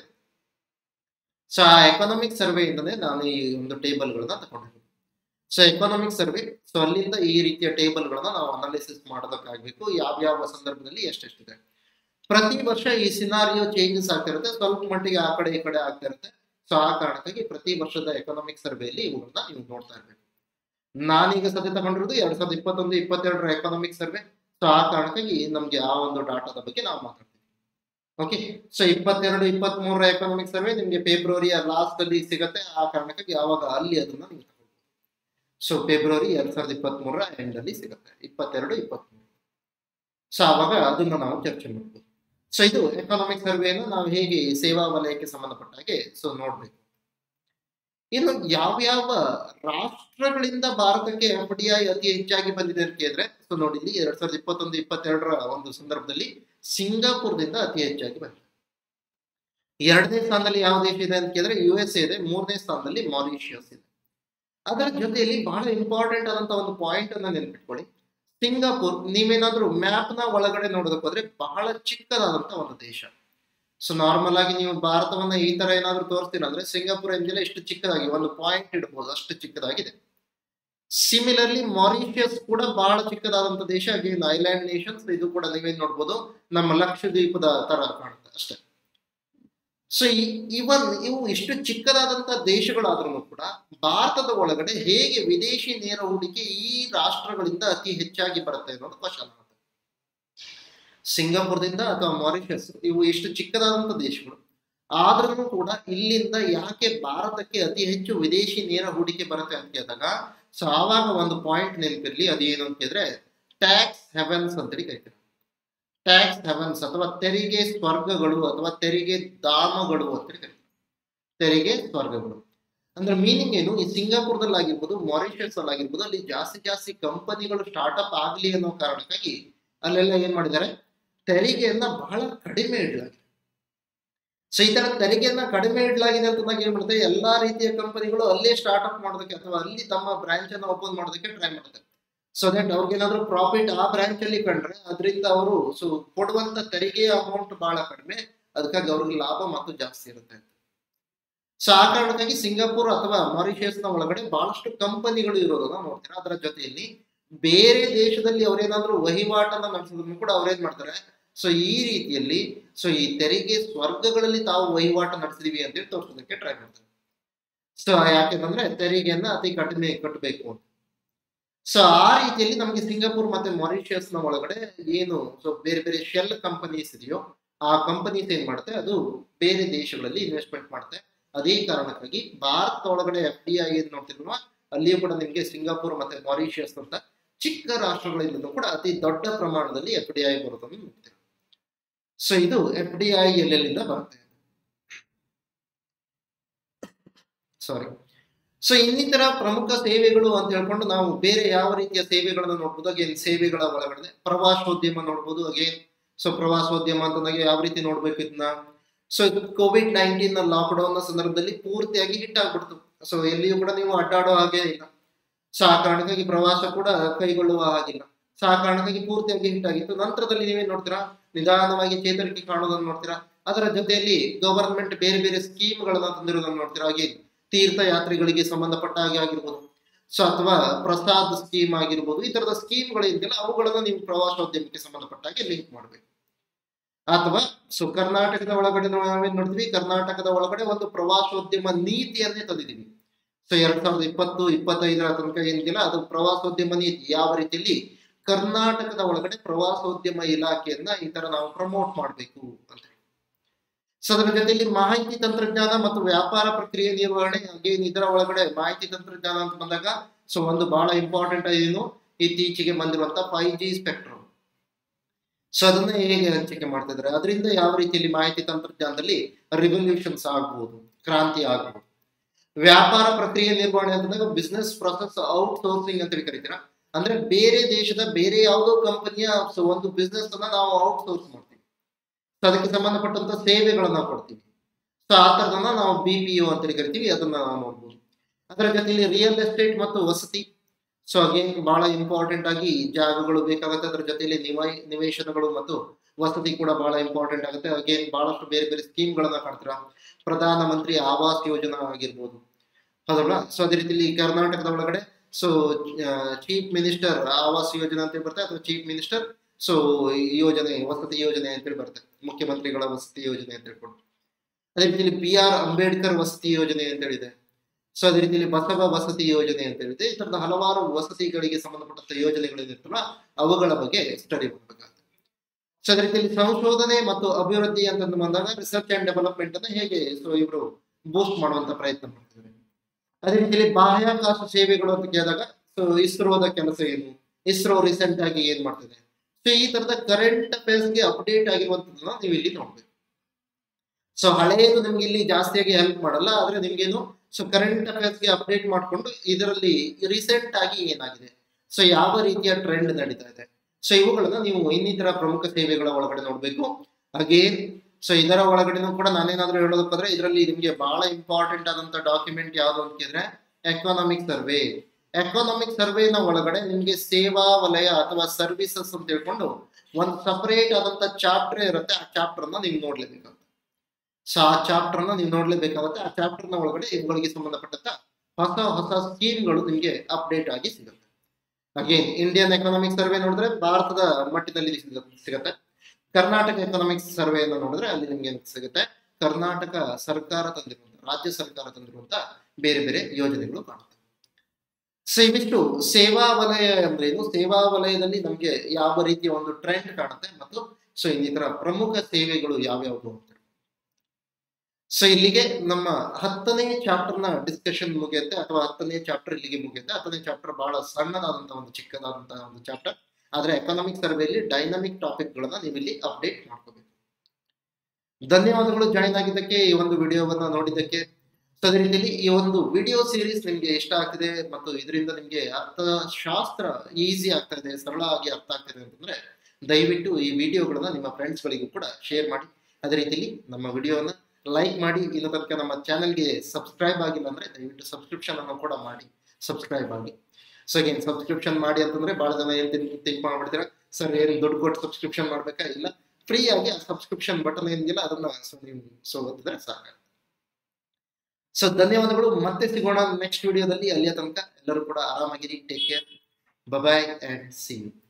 ಸೊ ಆ ಎಕನಾಮಿಕ್ ಸರ್ವೆ ಇಂದನೇ ನಾನು ಈ ಒಂದು ಟೇಬಲ್ ಗಳನ್ನ ತಗೊಂಡಿದ್ದೀನಿ. ಸೊ ಎಕನಾಮಿಕ್ ಸರ್ವೆ, ಸೊ ಅಲ್ಲಿಂದ ಈ ರೀತಿಯ ಟೇಬಲ್ ಗಳನ್ನ ನಾವು ಅನಾಲಿಸಿಸ್ ಮಾಡೋದಕ್ಕಾಗಬೇಕು, ಯಾವ್ಯಾವ ಸಂದರ್ಭದಲ್ಲಿ ಎಷ್ಟೆಷ್ಟಿದೆ. ಪ್ರತಿ ವರ್ಷ ಈ ಸಿನಾರಿಯೋ ಚೇಂಜಸ್ ಆಗ್ತಿರುತ್ತೆ, ಸ್ವಲ್ಪ ಮಟ್ಟಿಗೆ ಆ ಕಡೆ ಈ ಕಡೆ ಆಗ್ತಾ ಇರುತ್ತೆ. ಸೊ ಆ ಕಾರಣಕ್ಕಾಗಿ ಪ್ರತಿ ವರ್ಷದ ಎಕನಾಮಿಕ್ ಸರ್ವೆಯಲ್ಲಿ ಇವುಗಳನ್ನ ನೀವು ನೋಡ್ತಾ ಇರ್ಬೇಕು. ನಾನೀಗ ಸದ್ಯ ತಗೊಂಡಿರೋದು 2021-22 ಎಕನಾಮಿಕ್ ಸರ್ವೆ. ಸೊ ಆ ಕಾರಣಕ್ಕಾಗಿ ನಮ್ಗೆ ಆ ಒಂದು ಡಾಟಾದ ಬಗ್ಗೆ ನಾವು ಮಾತಾಡ್ತೀವಿ. ಓಕೆ, ಸೊ 22-23 ಎಕನಾಮಿಕ್ ಸರ್ವೆ ನಿಮ್ಗೆ ಫೆಬ್ರವರಿಯ ಲಾಸ್ಟ್ ಅಲ್ಲಿ ಸಿಗತ್ತೆ. ಆ ಕಾರಣಕ್ಕಾಗಿ ಯಾವಾಗ ಅಲ್ಲಿ ಅದನ್ನ ನೀವು ತಗೊಳ್ಬೋದು. ಸೊ ಫೆಬ್ರವರಿ 2023 ಎಂಡ್ ಅಲ್ಲಿ ಸಿಗುತ್ತೆ, 22-23. ಸೊ ಆವಾಗ ಅದನ್ನ ನಾವು ಚರ್ಚೆ ಮಾಡ್ಬೋದು. ಸೊ ಇದು ಎಕನಾಮಿಕ್ ಸರ್ವೆಯನ್ನು ನಾವು ಹೇಗೆ ಸೇವಾ ವಲಯಕ್ಕೆ ಸಂಬಂಧಪಟ್ಟ ಹಾಗೆ ಸೊ ನೋಡ್ಬೇಕು. ಇನ್ನು ಯಾವ್ಯಾವ ರಾಷ್ಟ್ರಗಳಿಂದ ಭಾರತಕ್ಕೆ FDI ಅತಿ ಹೆಚ್ಚಾಗಿ ಬಂದಿದೆ ಅಂತ ಕೇಳಿದ್ರೆ ಸೊ ನೋಡಿ ಇಲ್ಲಿ 2021-22 ಒಂದು ಸಂದರ್ಭದಲ್ಲಿ ಸಿಂಗಾಪುರದಿಂದ ಅತಿ ಹೆಚ್ಚಾಗಿ ಬಂದಿದೆ. 2ನೇ ಸ್ಥಾನದಲ್ಲಿ ಯಾವ ದೇಶ ಇದೆ ಅಂತ ಕೇಳಿದ್ರೆ USA ಇದೆ. 3ನೇ ಸ್ಥಾನದಲ್ಲಿ ಮಾರಿಷಿಯಸ್ ಇದೆ. ಅದರ ಜೊತೆಯಲ್ಲಿ ಬಹಳ ಇಂಪಾರ್ಟೆಂಟ್ ಆದಂತ ಒಂದು ಪಾಯಿಂಟ್ ಅನ್ನ ನೆನಪಿಟ್ಕೊಳ್ಳಿ. ಸಿಂಗಾಪುರ್ ನೀವೇನಾದ್ರೂ ಮ್ಯಾಪ್ ನ ಒಳಗಡೆ ನೋಡೋದಕ್ಕೆ ಹೋದ್ರೆ ಬಹಳ ಚಿಕ್ಕದಾದಂತ ಒಂದು ದೇಶ. ಸೊ ನಾರ್ಮಲ್ ಆಗಿ ನೀವು ಭಾರತವನ್ನ ಈ ತರ ಏನಾದ್ರು ತೋರಿಸ್ತೀರ ಅಂದ್ರೆ ಸಿಂಗಾಪುರ್ ಎಂಜೆಲ್ಲ ಇಷ್ಟು ಚಿಕ್ಕದಾಗಿ ಒಂದು ಪಾಯಿಂಟ್ ಇಡಬಹುದು, ಅಷ್ಟು ಚಿಕ್ಕದಾಗಿದೆ. ಸಿಮಿಲರ್ಲಿ ಮಾರಿಷಿಯಸ್ ಕೂಡ ಬಹಳ ಚಿಕ್ಕದಾದಂತ ದೇಶ, ಅಗೇನ್ ಐಲ್ಯಾಂಡ್ ನೇಷನ್ಸ್. ಇದು ಕೂಡ ನೀವೇನ್ ನೋಡ್ಬೋದು ನಮ್ಮ ಲಕ್ಷದ್ವೀಪದ ತರ ಕಾಣುತ್ತೆ ಅಷ್ಟೇ. ಸೊ ಇವು ಇಷ್ಟು ಚಿಕ್ಕದಾದಂತ ದೇಶಗಳಾದ್ರೂ ಕೂಡ ಭಾರತದ ಒಳಗಡೆ ಹೇಗೆ ವಿದೇಶಿ ನೇರ ಹೂಡಿಕೆ ಈ ರಾಷ್ಟ್ರಗಳಿಂದ ಅತಿ ಹೆಚ್ಚಾಗಿ ಬರುತ್ತೆ ಅನ್ನೋದು ಕ್ವಶನ್ ಆಗುತ್ತೆ. ಸಿಂಗಾಪುರದಿಂದ ಅಥವಾ ಮಾರಿಷಸ್ ಇವು ಇಷ್ಟು ಚಿಕ್ಕದಾದಂತ ದೇಶಗಳು ಆದ್ರೂ ಕೂಡ ಇಲ್ಲಿಂದ ಯಾಕೆ ಭಾರತಕ್ಕೆ ಅತಿ ಹೆಚ್ಚು ವಿದೇಶಿ ನೇರ ಹೂಡಿಕೆ ಬರುತ್ತೆ ಅಂತ ಕೇಳಿದಾಗ ಸೊ ಆವಾಗ ಒಂದು ಪಾಯಿಂಟ್ ನೆನಪಿರ್ಲಿ, ಅದೇನು ಅಂತ ಕೇಳಿದ್ರೆ ಟ್ಯಾಕ್ಸ್ ಹೆವೆನ್ಸ್ ಅಂತೇಳಿ ಕರಿತೀವಿ. ಟ್ಯಾಕ್ಸ್ ಹೆವೆನ್ಸ್ ಅಥವಾ ತೆರಿಗೆ ಸ್ವರ್ಗಗಳು ಅಥವಾ ತೆರಿಗೆ ಧಾಮಗಳು ಅಂತೇಳಿ ಕರಿತೀವಿ. ತೆರಿಗೆ ಸ್ವರ್ಗಗಳು ಅಂದ್ರೆ ಮೀನಿಂಗ್ ಏನು, ಈ ಸಿಂಗಾಪುರದಲ್ಲಿ ಆಗಿರ್ಬೋದು, ಮಾರಿಷಸ್ ಅಲ್ಲಿ ಆಗಿರ್ಬೋದು, ಅಲ್ಲಿ ಜಾಸ್ತಿ ಕಂಪನಿಗಳು ಸ್ಟಾರ್ಟ್ಅಪ್ ಆಗ್ಲಿ ಅನ್ನೋ ಕಾರಣಕ್ಕಾಗಿ ಅಲ್ಲೆಲ್ಲ ಏನ್ ಮಾಡಿದ್ದಾರೆ, ತೆರಿಗೆಯನ್ನ ಬಹಳ ಕಡಿಮೆ ಇಡಲಾಗಿದೆ. ಸೊ ಈ ತರ ತೆರಿಗೆಯನ್ನ ಕಡಿಮೆ ಇಡಲಾಗಿದೆ ಅಂತಂದಾಗ ಏನ್ ಮಾಡುತ್ತೆ, ಎಲ್ಲಾ ರೀತಿಯ ಕಂಪನಿಗಳು ಅಲ್ಲೇ ಸ್ಟಾರ್ಟ್ಅಪ್ ಮಾಡೋದಕ್ಕೆ ಅಥವಾ ಅಲ್ಲಿ ತಮ್ಮ ಬ್ರಾಂಚ್ ಅನ್ನ ಓಪನ್ ಮಾಡೋದಕ್ಕೆ ಟ್ರೈ ಮಾಡ್ತಾರೆ. ಸೊ ದಟ್ ಅವ್ರಿಗೇನಾದ್ರೂ ಪ್ರಾಫಿಟ್ ಆ ಬ್ರಾಂಚ್ ಅಲ್ಲಿ ಕಂಡ್ರೆ ಅದರಿಂದ ಅವರು ಸೊ ಕೊಡುವಂತ ತೆರಿಗೆಯ ಅಮೌಂಟ್ ಬಹಳ ಕಡಿಮೆ, ಅದಕ್ಕಾಗಿ ಅವ್ರಿಗೆ ಲಾಭ ಮತ್ತು ಜಾಸ್ತಿ ಇರುತ್ತೆ. ಸೊ ಆ ಕಾರಣಕ್ಕಾಗಿ ಸಿಂಗಾಪುರ್ ಅಥವಾ ಮಾರಿಷಿಯಸ್ ನ ಒಳಗಡೆ ಬಹಳಷ್ಟು ಕಂಪನಿಗಳು ಇರೋದನ್ನ ನೋಡ್ತೀರಾ. ಅದರ ಜೊತೆಯಲ್ಲಿ ಬೇರೆ ದೇಶದಲ್ಲಿ ಅವ್ರೇನಾದ್ರೂ ವಹಿವಾಟನ್ನ ನಡೆಸೋದನ್ನು ಕೂಡ ಅವ್ರೇನ್ ಮಾಡ್ತಾರೆ, ಸೊ ಈ ರೀತಿಯಲ್ಲಿ ಸೊ ಈ ತೆರಿಗೆ ಸ್ವರ್ಗಗಳಲ್ಲಿ ತಾವು ವಹಿವಾಟು ನಡೆಸಿದೀವಿ ಅಂತೇಳಿ ತೋರಿಸೋದಕ್ಕೆ ಟ್ರೈ ಮಾಡ್ತಾರೆ. ಸೊ ಯಾಕೆಂದ್ರೆ ತೆರಿಗೆಯನ್ನ ಅತಿ ಕಡಿಮೆ ಕಟ್ಟಬೇಕು ಅಂತ. ಸೊ ಆ ರೀತಿಯಲ್ಲಿ ನಮಗೆ ಸಿಂಗಾಪುರ್ ಮತ್ತೆ ಮಾರಿಷಿಯಸ್ ನ ಒಳಗಡೆ ಏನು ಸೊ ಬೇರೆ ಬೇರೆ ಶೆಲ್ ಕಂಪನೀಸ್ ಇದೆಯೋ ಆ ಕಂಪನೀಸ್ ಏನ್ ಮಾಡುತ್ತೆ, ಅದು ಬೇರೆ ದೇಶಗಳಲ್ಲಿ ಇನ್ವೆಸ್ಟ್ಮೆಂಟ್ ಮಾಡುತ್ತೆ. ಅದೇ ಕಾರಣಕ್ಕಾಗಿ ಭಾರತದ ಒಳಗಡೆ FDI ಏನ್ ನೋಡ್ತಿದ್ವಿ ಅಲ್ಲಿಯೂ ಕೂಡ ನಿಮ್ಗೆ ಸಿಂಗಾಪುರ್ ಮತ್ತೆ ಮಾರಿಷಿಯಸ್ ಅಂತ ಚಿಕ್ಕ ರಾಷ್ಟ್ರಗಳಿಂದ ಕೂಡ ಅತಿ ದೊಡ್ಡ ಪ್ರಮಾಣದಲ್ಲಿ FDI ಬರೋದನ್ನು ನೋಡ್ತೀವಿ. ಸೊ ಇದು FDI ಎಲ್ಲೆಲ್ಲಿಂದ ಬರುತ್ತೆ. ಸಾರಿ. ಸೊ ಇನ್ನಿತರ ಪ್ರಮುಖ ಸೇವೆಗಳು ಅಂತ ಹೇಳ್ಕೊಂಡು ನಾವು ಬೇರೆ ಯಾವ ರೀತಿಯ ಸೇವೆಗಳನ್ನ ನೋಡ್ಬೋದು. ಅಗೇನ್ ಸೇವೆಗಳ ಒಳಗಡೆ ಪ್ರವಾಸೋದ್ಯಮ ನೋಡ್ಬೋದು. ಅಗೇನ್ ಸೊ ಪ್ರವಾಸೋದ್ಯಮ ಅಂತಂದಾಗ ಯಾವ ರೀತಿ ನೋಡ್ಬೇಕು ಇದನ್ನ. ಸೊ ಇದು COVID-19 ಲಾಕ್ ಡೌನ್ ನ ಸಂದರ್ಭದಲ್ಲಿ ಪೂರ್ತಿಯಾಗಿ ಹಿಟ್ ಆಗ್ಬಿಡ್ತು. ಸೊ ಎಲ್ಲಿಯೂ ಕೂಡ ನೀವು ಅಡ್ಡಾಡೋ ಹಾಗೆ ಇಲ್ಲ. ಸೊ ಆ ಕಾರಣಕ್ಕಾಗಿ ಪ್ರವಾಸ ಕೂಡ ಕೈಗೊಳ್ಳುವ ಹಾಗಿಲ್ಲ. ಸೊ ಆ ಕಾರಣಕ್ಕಾಗಿ ಪೂರ್ತಿಯಾಗಿ ಹಿಟ್ ಆಗಿತ್ತು. ನಂತರದಲ್ಲಿ ನೀವೇನ್ ನೋಡ್ತೀರಾ, ನಿಧಾನವಾಗಿ ಚೇತರಿಕೆ ಕಾಣೋದನ್ನ ನೋಡ್ತೀರಾ. ಅದರ ಜೊತೆಯಲ್ಲಿ ಗವರ್ಮೆಂಟ್ ಬೇರೆ ಬೇರೆ ಸ್ಕೀಮ್ ಗಳನ್ನ ತಂದಿರೋದನ್ನ ನೋಡ್ತೀರಾ. ಹಾಗೆ ತೀರ್ಥಯಾತ್ರಿಗಳಿಗೆ ಸಂಬಂಧಪಟ್ಟ ಹಾಗೆ ಆಗಿರ್ಬೋದು, ಸೊ ಅಥವಾ ಪ್ರಸಾದ್ ಸ್ಕೀಮ್ ಆಗಿರ್ಬೋದು, ಈ ತರದ ಸ್ಕೀಮ್ಗಳು ಇದೆಯಲ್ಲ ಅವುಗಳನ್ನ ನೀವು ಪ್ರವಾಸೋದ್ಯಮಕ್ಕೆ ಸಂಬಂಧಪಟ್ಟ ಹಾಗೆ ಲಿಂಕ್ ಮಾಡ್ಬೇಕು. ಅಥವಾ ಸೊ ಕರ್ನಾಟಕದ ಒಳಗಡೆ ನಾವೇನ್ ನೋಡ್ತೀವಿ, ಕರ್ನಾಟಕದ ಒಳಗಡೆ ಒಂದು ಪ್ರವಾಸೋದ್ಯಮ ನೀತಿಯನ್ನೇ ತಂದಿದ್ದೀವಿ. ಸೊ 2020-25 ತನಕ ಏನಿಲ್ಲ ಅದು ಪ್ರವಾಸೋದ್ಯಮ ನೀತಿ, ಯಾವ ರೀತಿಯಲ್ಲಿ ಕರ್ನಾಟಕದ ಒಳಗಡೆ ಪ್ರವಾಸೋದ್ಯಮ ಇಲಾಖೆಯನ್ನ ಈ ತರ ನಾವು ಪ್ರಮೋಟ್ ಮಾಡ್ಬೇಕು ಅಂತ. ಸೊ ಅದರ ಜೊತೆಯಲ್ಲಿ ಮಾಹಿತಿ ತಂತ್ರಜ್ಞಾನ ಮತ್ತು ವ್ಯಾಪಾರ ಪ್ರಕ್ರಿಯೆ ನಿರ್ವಹಣೆ. ಹಾಗೇನು ಇದರ ಒಳಗಡೆ ಮಾಹಿತಿ ತಂತ್ರಜ್ಞಾನ ಅಂತ ಬಂದಾಗ ಸೊ ಒಂದು ಬಹಳ ಇಂಪಾರ್ಟೆಂಟ್ ಏನು, ಇತ್ತೀಚೆಗೆ ಬಂದಿರುವಂತ 5G ಸ್ಪೆಕ್ಟ್ರಮ್. ಸೊ ಅದನ್ನ ಹೇಗೆ ಹಂಚಿಕೆ ಮಾಡ್ತಾ ಇದ್ದಾರೆ, ಅದರಿಂದ ಯಾವ ರೀತಿಯಲ್ಲಿ ಮಾಹಿತಿ ತಂತ್ರಜ್ಞಾನದಲ್ಲಿ ರಿವಲ್ಯೂಷನ್ಸ್ ಆಗ್ಬಹುದು, ಕ್ರಾಂತಿ ಆಗ್ಬಹುದು. ವ್ಯಾಪಾರ ಪ್ರಕ್ರಿಯೆ ನಿರ್ವಹಣೆ ಅಂತಂದಾಗ ಬಿಸ್ನೆಸ್ ಪ್ರೊಸೆಸ್ ಔಟ್ಸೋರ್ಸಿಂಗ್ ಅಂತ ಕರಿತೀರಾ. ಅಂದ್ರೆ ಬೇರೆ ದೇಶದ ಬೇರೆ ಯಾವುದೋ ಕಂಪನಿಯ ಒಂದು ಬಿಸ್ನೆಸ್ ಅನ್ನ ನಾವು ಔಟ್ಸೋರ್ಸ್ ಮಾಡ್ತೀವಿ. ಸೊ ಅದಕ್ಕೆ ಸಂಬಂಧಪಟ್ಟಂತ ಸೇವೆಗಳನ್ನ ಕೊಡ್ತೀವಿ. ಸೊ ಆ ತರದನ್ನ ನಾವು BPO ಅಂತ ಕರಿತೀವಿ. ಅದನ್ನ ನಾವು ನೋಡ್ಬೋದು. ಅದರ ಜೊತೆಯಲ್ಲಿ ರಿಯಲ್ ಎಸ್ಟೇಟ್ ಮತ್ತು ವಸತಿ. ಸೊ ಅಗೇನ್ ಬಹಳ ಇಂಪಾರ್ಟೆಂಟ್ ಆಗಿ ಜಾಗಗಳು ಬೇಕಾಗುತ್ತೆ. ಅದರ ಜೊತೆಯಲ್ಲಿ ನಿವೇಶನಗಳು ಮತ್ತು ವಸತಿ ಕೂಡ ಬಹಳ ಇಂಪಾರ್ಟೆಂಟ್ ಆಗುತ್ತೆ. ಅಗೇನ್ ಬಹಳಷ್ಟು ಬೇರೆ ಬೇರೆ ಸ್ಕೀಮ್ ಗಳನ್ನ ಕಾಡ್ತೀರಾ. ಪ್ರಧಾನ ಮಂತ್ರಿ ಆವಾಸ್ ಯೋಜನಾ ಆಗಿರ್ಬೋದು, ಹೌದಲ್ಲ. ಸೊ ಅದೇ ರೀತಿಯಲ್ಲಿ ಕರ್ನಾಟಕದ ಒಳಗಡೆ so chief minister Awas Yojana ಅಂತ ಬರುತ್ತೆ, ಅಥವಾ ಚೀಫ್ ಮಿನಿಸ್ಟರ್ ಸೊ ಯೋಜನೆ ವಸತಿ ಯೋಜನೆ ಅಂತೇಳಿ ಬರುತ್ತೆ, ಮುಖ್ಯಮಂತ್ರಿಗಳ ವಸತಿ ಯೋಜನೆ ಅಂತ ಹೇಳ್ಕೊಂಡು. ಅದೇ ರೀತಿಯಲ್ಲಿ BR ಅಂಬೇಡ್ಕರ್ ವಸತಿ ಯೋಜನೆ ಅಂತ ಹೇಳಿದೆ. ಸೊ ಅದೇ ರೀತಿಯಲ್ಲಿ ಬಸವ ವಸತಿ ಯೋಜನೆ ಅಂತ ಹೇಳಿದೆ. ಈ ತರದ ಹಲವಾರು ವಸತಿಗಳಿಗೆ ಸಂಬಂಧಪಟ್ಟಂತ ಯೋಜನೆಗಳಿರುತ್ತಲ್ಲ ಅವುಗಳ ಬಗ್ಗೆ ಸ್ಟಡಿ ಮಾಡಬೇಕಾಗುತ್ತೆ. ಸೊ ಅದೇ ರೀತಿಯಲ್ಲಿ ಸಂಶೋಧನೆ ಮತ್ತು ಅಭಿವೃದ್ಧಿ ಅಂತ ಬಂದಾಗ ರಿಸರ್ಚ್ ಅಂಡ್ ಡೆವಲಪ್ಮೆಂಟ್ ಅನ್ನ ಹೇಗೆ ಸೊ ಇವರು ಬೂಸ್ಟ್ ಮಾಡುವಂತ ಪ್ರಯತ್ನ ಮಾಡ್ತಿದ್ದಾರೆ. ಅದೇ ರೀತಿಯಲ್ಲಿ ಬಾಹ್ಯಾಕಾಶ ಸೇವೆಗಳು ಅಂತ ಕೇಳಿದಾಗ ಸೊ ಇಸ್ರೋದ ಕೆಲಸ ಏನು, ಇಸ್ರೋ ರೀಸೆಂಟ್ ಆಗಿ ಏನ್ ಮಾಡ್ತಿದೆ. ಸೊ ಈ ತರದ ಕರೆಂಟ್ ಅಫೇರ್ಸ್ಗೆ ಅಪ್ಡೇಟ್ ಆಗಿರುವಂತದನ್ನ ನೀವು ಇಲ್ಲಿ ನೋಡ್ಬೇಕು. ಸೊ ಹಳೆಯದು ನಿಮ್ಗೆ ಇಲ್ಲಿ ಜಾಸ್ತಿಯಾಗಿ ಹೆಲ್ಪ್ ಮಾಡಲ್ಲ, ಆದ್ರೆ ನಿಮ್ಗೇನು ಸೊ ಕರೆಂಟ್ ಅಫೇರ್ಸ್ಗೆ ಅಪ್ಡೇಟ್ ಮಾಡ್ಕೊಂಡು ಇದರಲ್ಲಿ ರೀಸೆಂಟ್ ಆಗಿ ಏನಾಗಿದೆ, ಸೊ ಯಾವ ರೀತಿಯ ಟ್ರೆಂಡ್ ನಡೀತಾ ಇದೆ, ಸೊ ಇವುಗಳನ್ನ ನೀವು ಇನ್ನಿತರ ಪ್ರಮುಖ ಸೇವೆಗಳ ಒಳಗಡೆ ನೋಡ್ಬೇಕು. ಅಗೇನ್ ಸೊ ಇದರ ಒಳಗಡೆನೂ ಕೂಡ ನಾನೇನಾದ್ರೂ ಹೇಳೋದಕ್ಕಾದ್ರೆ ಇದರಲ್ಲಿ ನಿಮ್ಗೆ ಬಹಳ ಇಂಪಾರ್ಟೆಂಟ್ ಆದಂತ ಡಾಕ್ಯುಮೆಂಟ್ ಯಾವ್ದು ಅಂತ ಕೇಳಿದ್ರೆ ಎಕನಾಮಿಕ್ ಸರ್ವೆ. ಎಕನಾಮಿಕ್ ಸರ್ವೆನ ಒಳಗಡೆ ನಿಮ್ಗೆ ಸೇವಾ ವಲಯ ಅಥವಾ ಸರ್ವಿಸಸ್ ಅಂತ ಹೇಳ್ಕೊಂಡು ಒಂದು ಸಪರೇಟ್ ಆದಂತ ಚಾಪ್ಟರ್ ಇರುತ್ತೆ. ಆ ಚಾಪ್ಟರ್ ಅನ್ನ ನೀವು ನೋಡ್ಲೇಬೇಕಾಗುತ್ತೆ. ಸೊ ಆ ಚಾಪ್ಟರ್ ನ ನೀವು ನೋಡ್ಲೇಬೇಕಾಗುತ್ತೆ. ಆ ಚಾಪ್ಟರ್ ನ ಒಳಗಡೆ ಇವುಗಳಿಗೆ ಸಂಬಂಧಪಟ್ಟಂತ ಹೊಸ ಹೊಸ ಸ್ಕೀಮ್ಗಳು ನಿಮ್ಗೆ ಅಪ್ಡೇಟ್ ಆಗಿ ಸಿಗುತ್ತೆ. ಅಗೇನ್ ಇಂಡಿಯನ್ ಎಕನಾಮಿಕ್ ಸರ್ವೆ ನೋಡಿದ್ರೆ ಭಾರತದ ಮಟ್ಟದಲ್ಲಿ ಸಿಗುತ್ತೆ. ಕರ್ನಾಟಕ ಎಕನಾಮಿಕ್ಸ್ ಸರ್ವೆಯನ್ನು ನೋಡಿದ್ರೆ ಅಲ್ಲಿ ನಿಮ್ಗೆ ಸಿಗುತ್ತೆ ಕರ್ನಾಟಕ ಸರ್ಕಾರ ತಂದಿರುವಂತ, ರಾಜ್ಯ ಸರ್ಕಾರ ತಂದಿರುವಂತ ಬೇರೆ ಬೇರೆ ಯೋಜನೆಗಳು ಕಾಣುತ್ತೆ. ಸೊ ಇವಿಷ್ಟು ಸೇವಾ ವಲಯ ಅಂದ್ರೇನು, ಸೇವಾ ವಲಯದಲ್ಲಿ ನಮ್ಗೆ ಯಾವ ರೀತಿಯ ಒಂದು ಟ್ರೆಂಡ್ ಕಾಣುತ್ತೆ ಮತ್ತು ಸೊ ಇನ್ನಿತರ ಪ್ರಮುಖ ಸೇವೆಗಳು ಯಾವ್ಯಾವುದು ಅಂತ. ಸೊ ಇಲ್ಲಿಗೆ ನಮ್ಮ 10ನೇ ಚಾಪ್ಟರ್ ನ ಡಿಸ್ಕಷನ್ ಮುಗಿಯುತ್ತೆ, ಅಥವಾ 10ನೇ ಚಾಪ್ಟರ್ ಇಲ್ಲಿಗೆ ಮುಗಿಯುತ್ತೆ. 10ನೇ ಚಾಪ್ಟರ್ ಬಹಳ ಸಣ್ಣದಾದಂತಹ ಒಂದು ಚಿಕ್ಕದಾದಂತಹ ಒಂದು ಚಾಪ್ಟರ್. ಆದ್ರೆ ಎಕನಾಮಿಕ್ ಸರ್ವೆಯಲ್ಲಿ ಡೈನಾಮಿಕ್ ಟಾಪಿಕ್ ಗಳನ್ನ ನೀವು ಇಲ್ಲಿ ಅಪ್ಡೇಟ್ ಮಾಡ್ಕೋಬೇಕು. ಧನ್ಯವಾದಗಳು ಜಾಯಿನ್ ಆಗಿದ್ದಕ್ಕೆ, ಈ ಒಂದು ವಿಡಿಯೋವನ್ನ ನೋಡಿದ್ದಕ್ಕೆ. ಸೊ ಅದೇ ರೀತಿಯಲ್ಲಿ ಈ ಒಂದು ವಿಡಿಯೋ ಸೀರೀಸ್ ನಿಮ್ಗೆ ಇಷ್ಟ ಆಗ್ತಿದೆ ಮತ್ತು ಇದರಿಂದ ನಿಮ್ಗೆ ಅರ್ಥಶಾಸ್ತ್ರ ಈಸಿ ಆಗ್ತಾ ಇದೆ, ಸರಳವಾಗಿ ಅರ್ಥ ಆಗ್ತಿದೆ ಅಂತಂದ್ರೆ ದಯವಿಟ್ಟು ಈ ವಿಡಿಯೋಗಳನ್ನ ನಿಮ್ಮ ಫ್ರೆಂಡ್ಸ್ ಗಳಿಗೂ ಕೂಡ ಶೇರ್ ಮಾಡಿ. ಅದೇ ರೀತಿಯಲ್ಲಿ ನಮ್ಮ ವಿಡಿಯೋನ ಲೈಕ್ ಮಾಡಿ. ಇನ್ನು ತನಕ ನಮ್ಮ ಚಾನೆಲ್ಗೆ ಸಬ್ಸ್ಕ್ರೈಬ್ ಆಗಿಲ್ಲ ಅಂದ್ರೆ ದಯವಿಟ್ಟು ಸಬ್ಸ್ಕ್ರಿಪ್ಷನ್ ಅನ್ನು ಕೂಡ ಮಾಡಿ, ಸಬ್ಸ್ಕ್ರೈಬ್ ಆಗಿ. ಸೊ ಅಗೇನ್ ಸಬ್ಸ್ಕ್ರಿಪ್ಷನ್ ಮಾಡಿ ಅಂತಂದ್ರೆ ಬಹಳ ಜನ ಏನ್ ಥಿಂಕ್ ಮಾಡ್ಬಿಡ್ತೀರಾ, ಸರ್ ಏನು ದುಡ್ಡು ಕೊಟ್ಟು ಸಬ್ಸ್ಕ್ರಿಪ್ಷನ್ ಮಾಡ್ಬೇಕಾ? ಇಲ್ಲ, ಫ್ರೀ ಆಗಿ ಆ ಸಬ್ಸ್ಕ್ರಿಪ್ಷನ್ ಬಟನ್ ಏನಿಲ್ಲ ಅದನ್ನ ನೀವು ಗೊತ್ತಿದ್ರೆ ಸಾಕು. ಸೊ ಧನ್ಯವಾದಗಳು, ಮತ್ತೆ ಸಿಗೋಣ ನೆಕ್ಸ್ಟ್ ವಿಡಿಯೋದಲ್ಲಿ. ಅಲ್ಲಿಯ ತನಕ ಎಲ್ಲರೂ ಕೂಡ ಆರಾಮಾಗಿರಿ. Take care, bye bye and see you.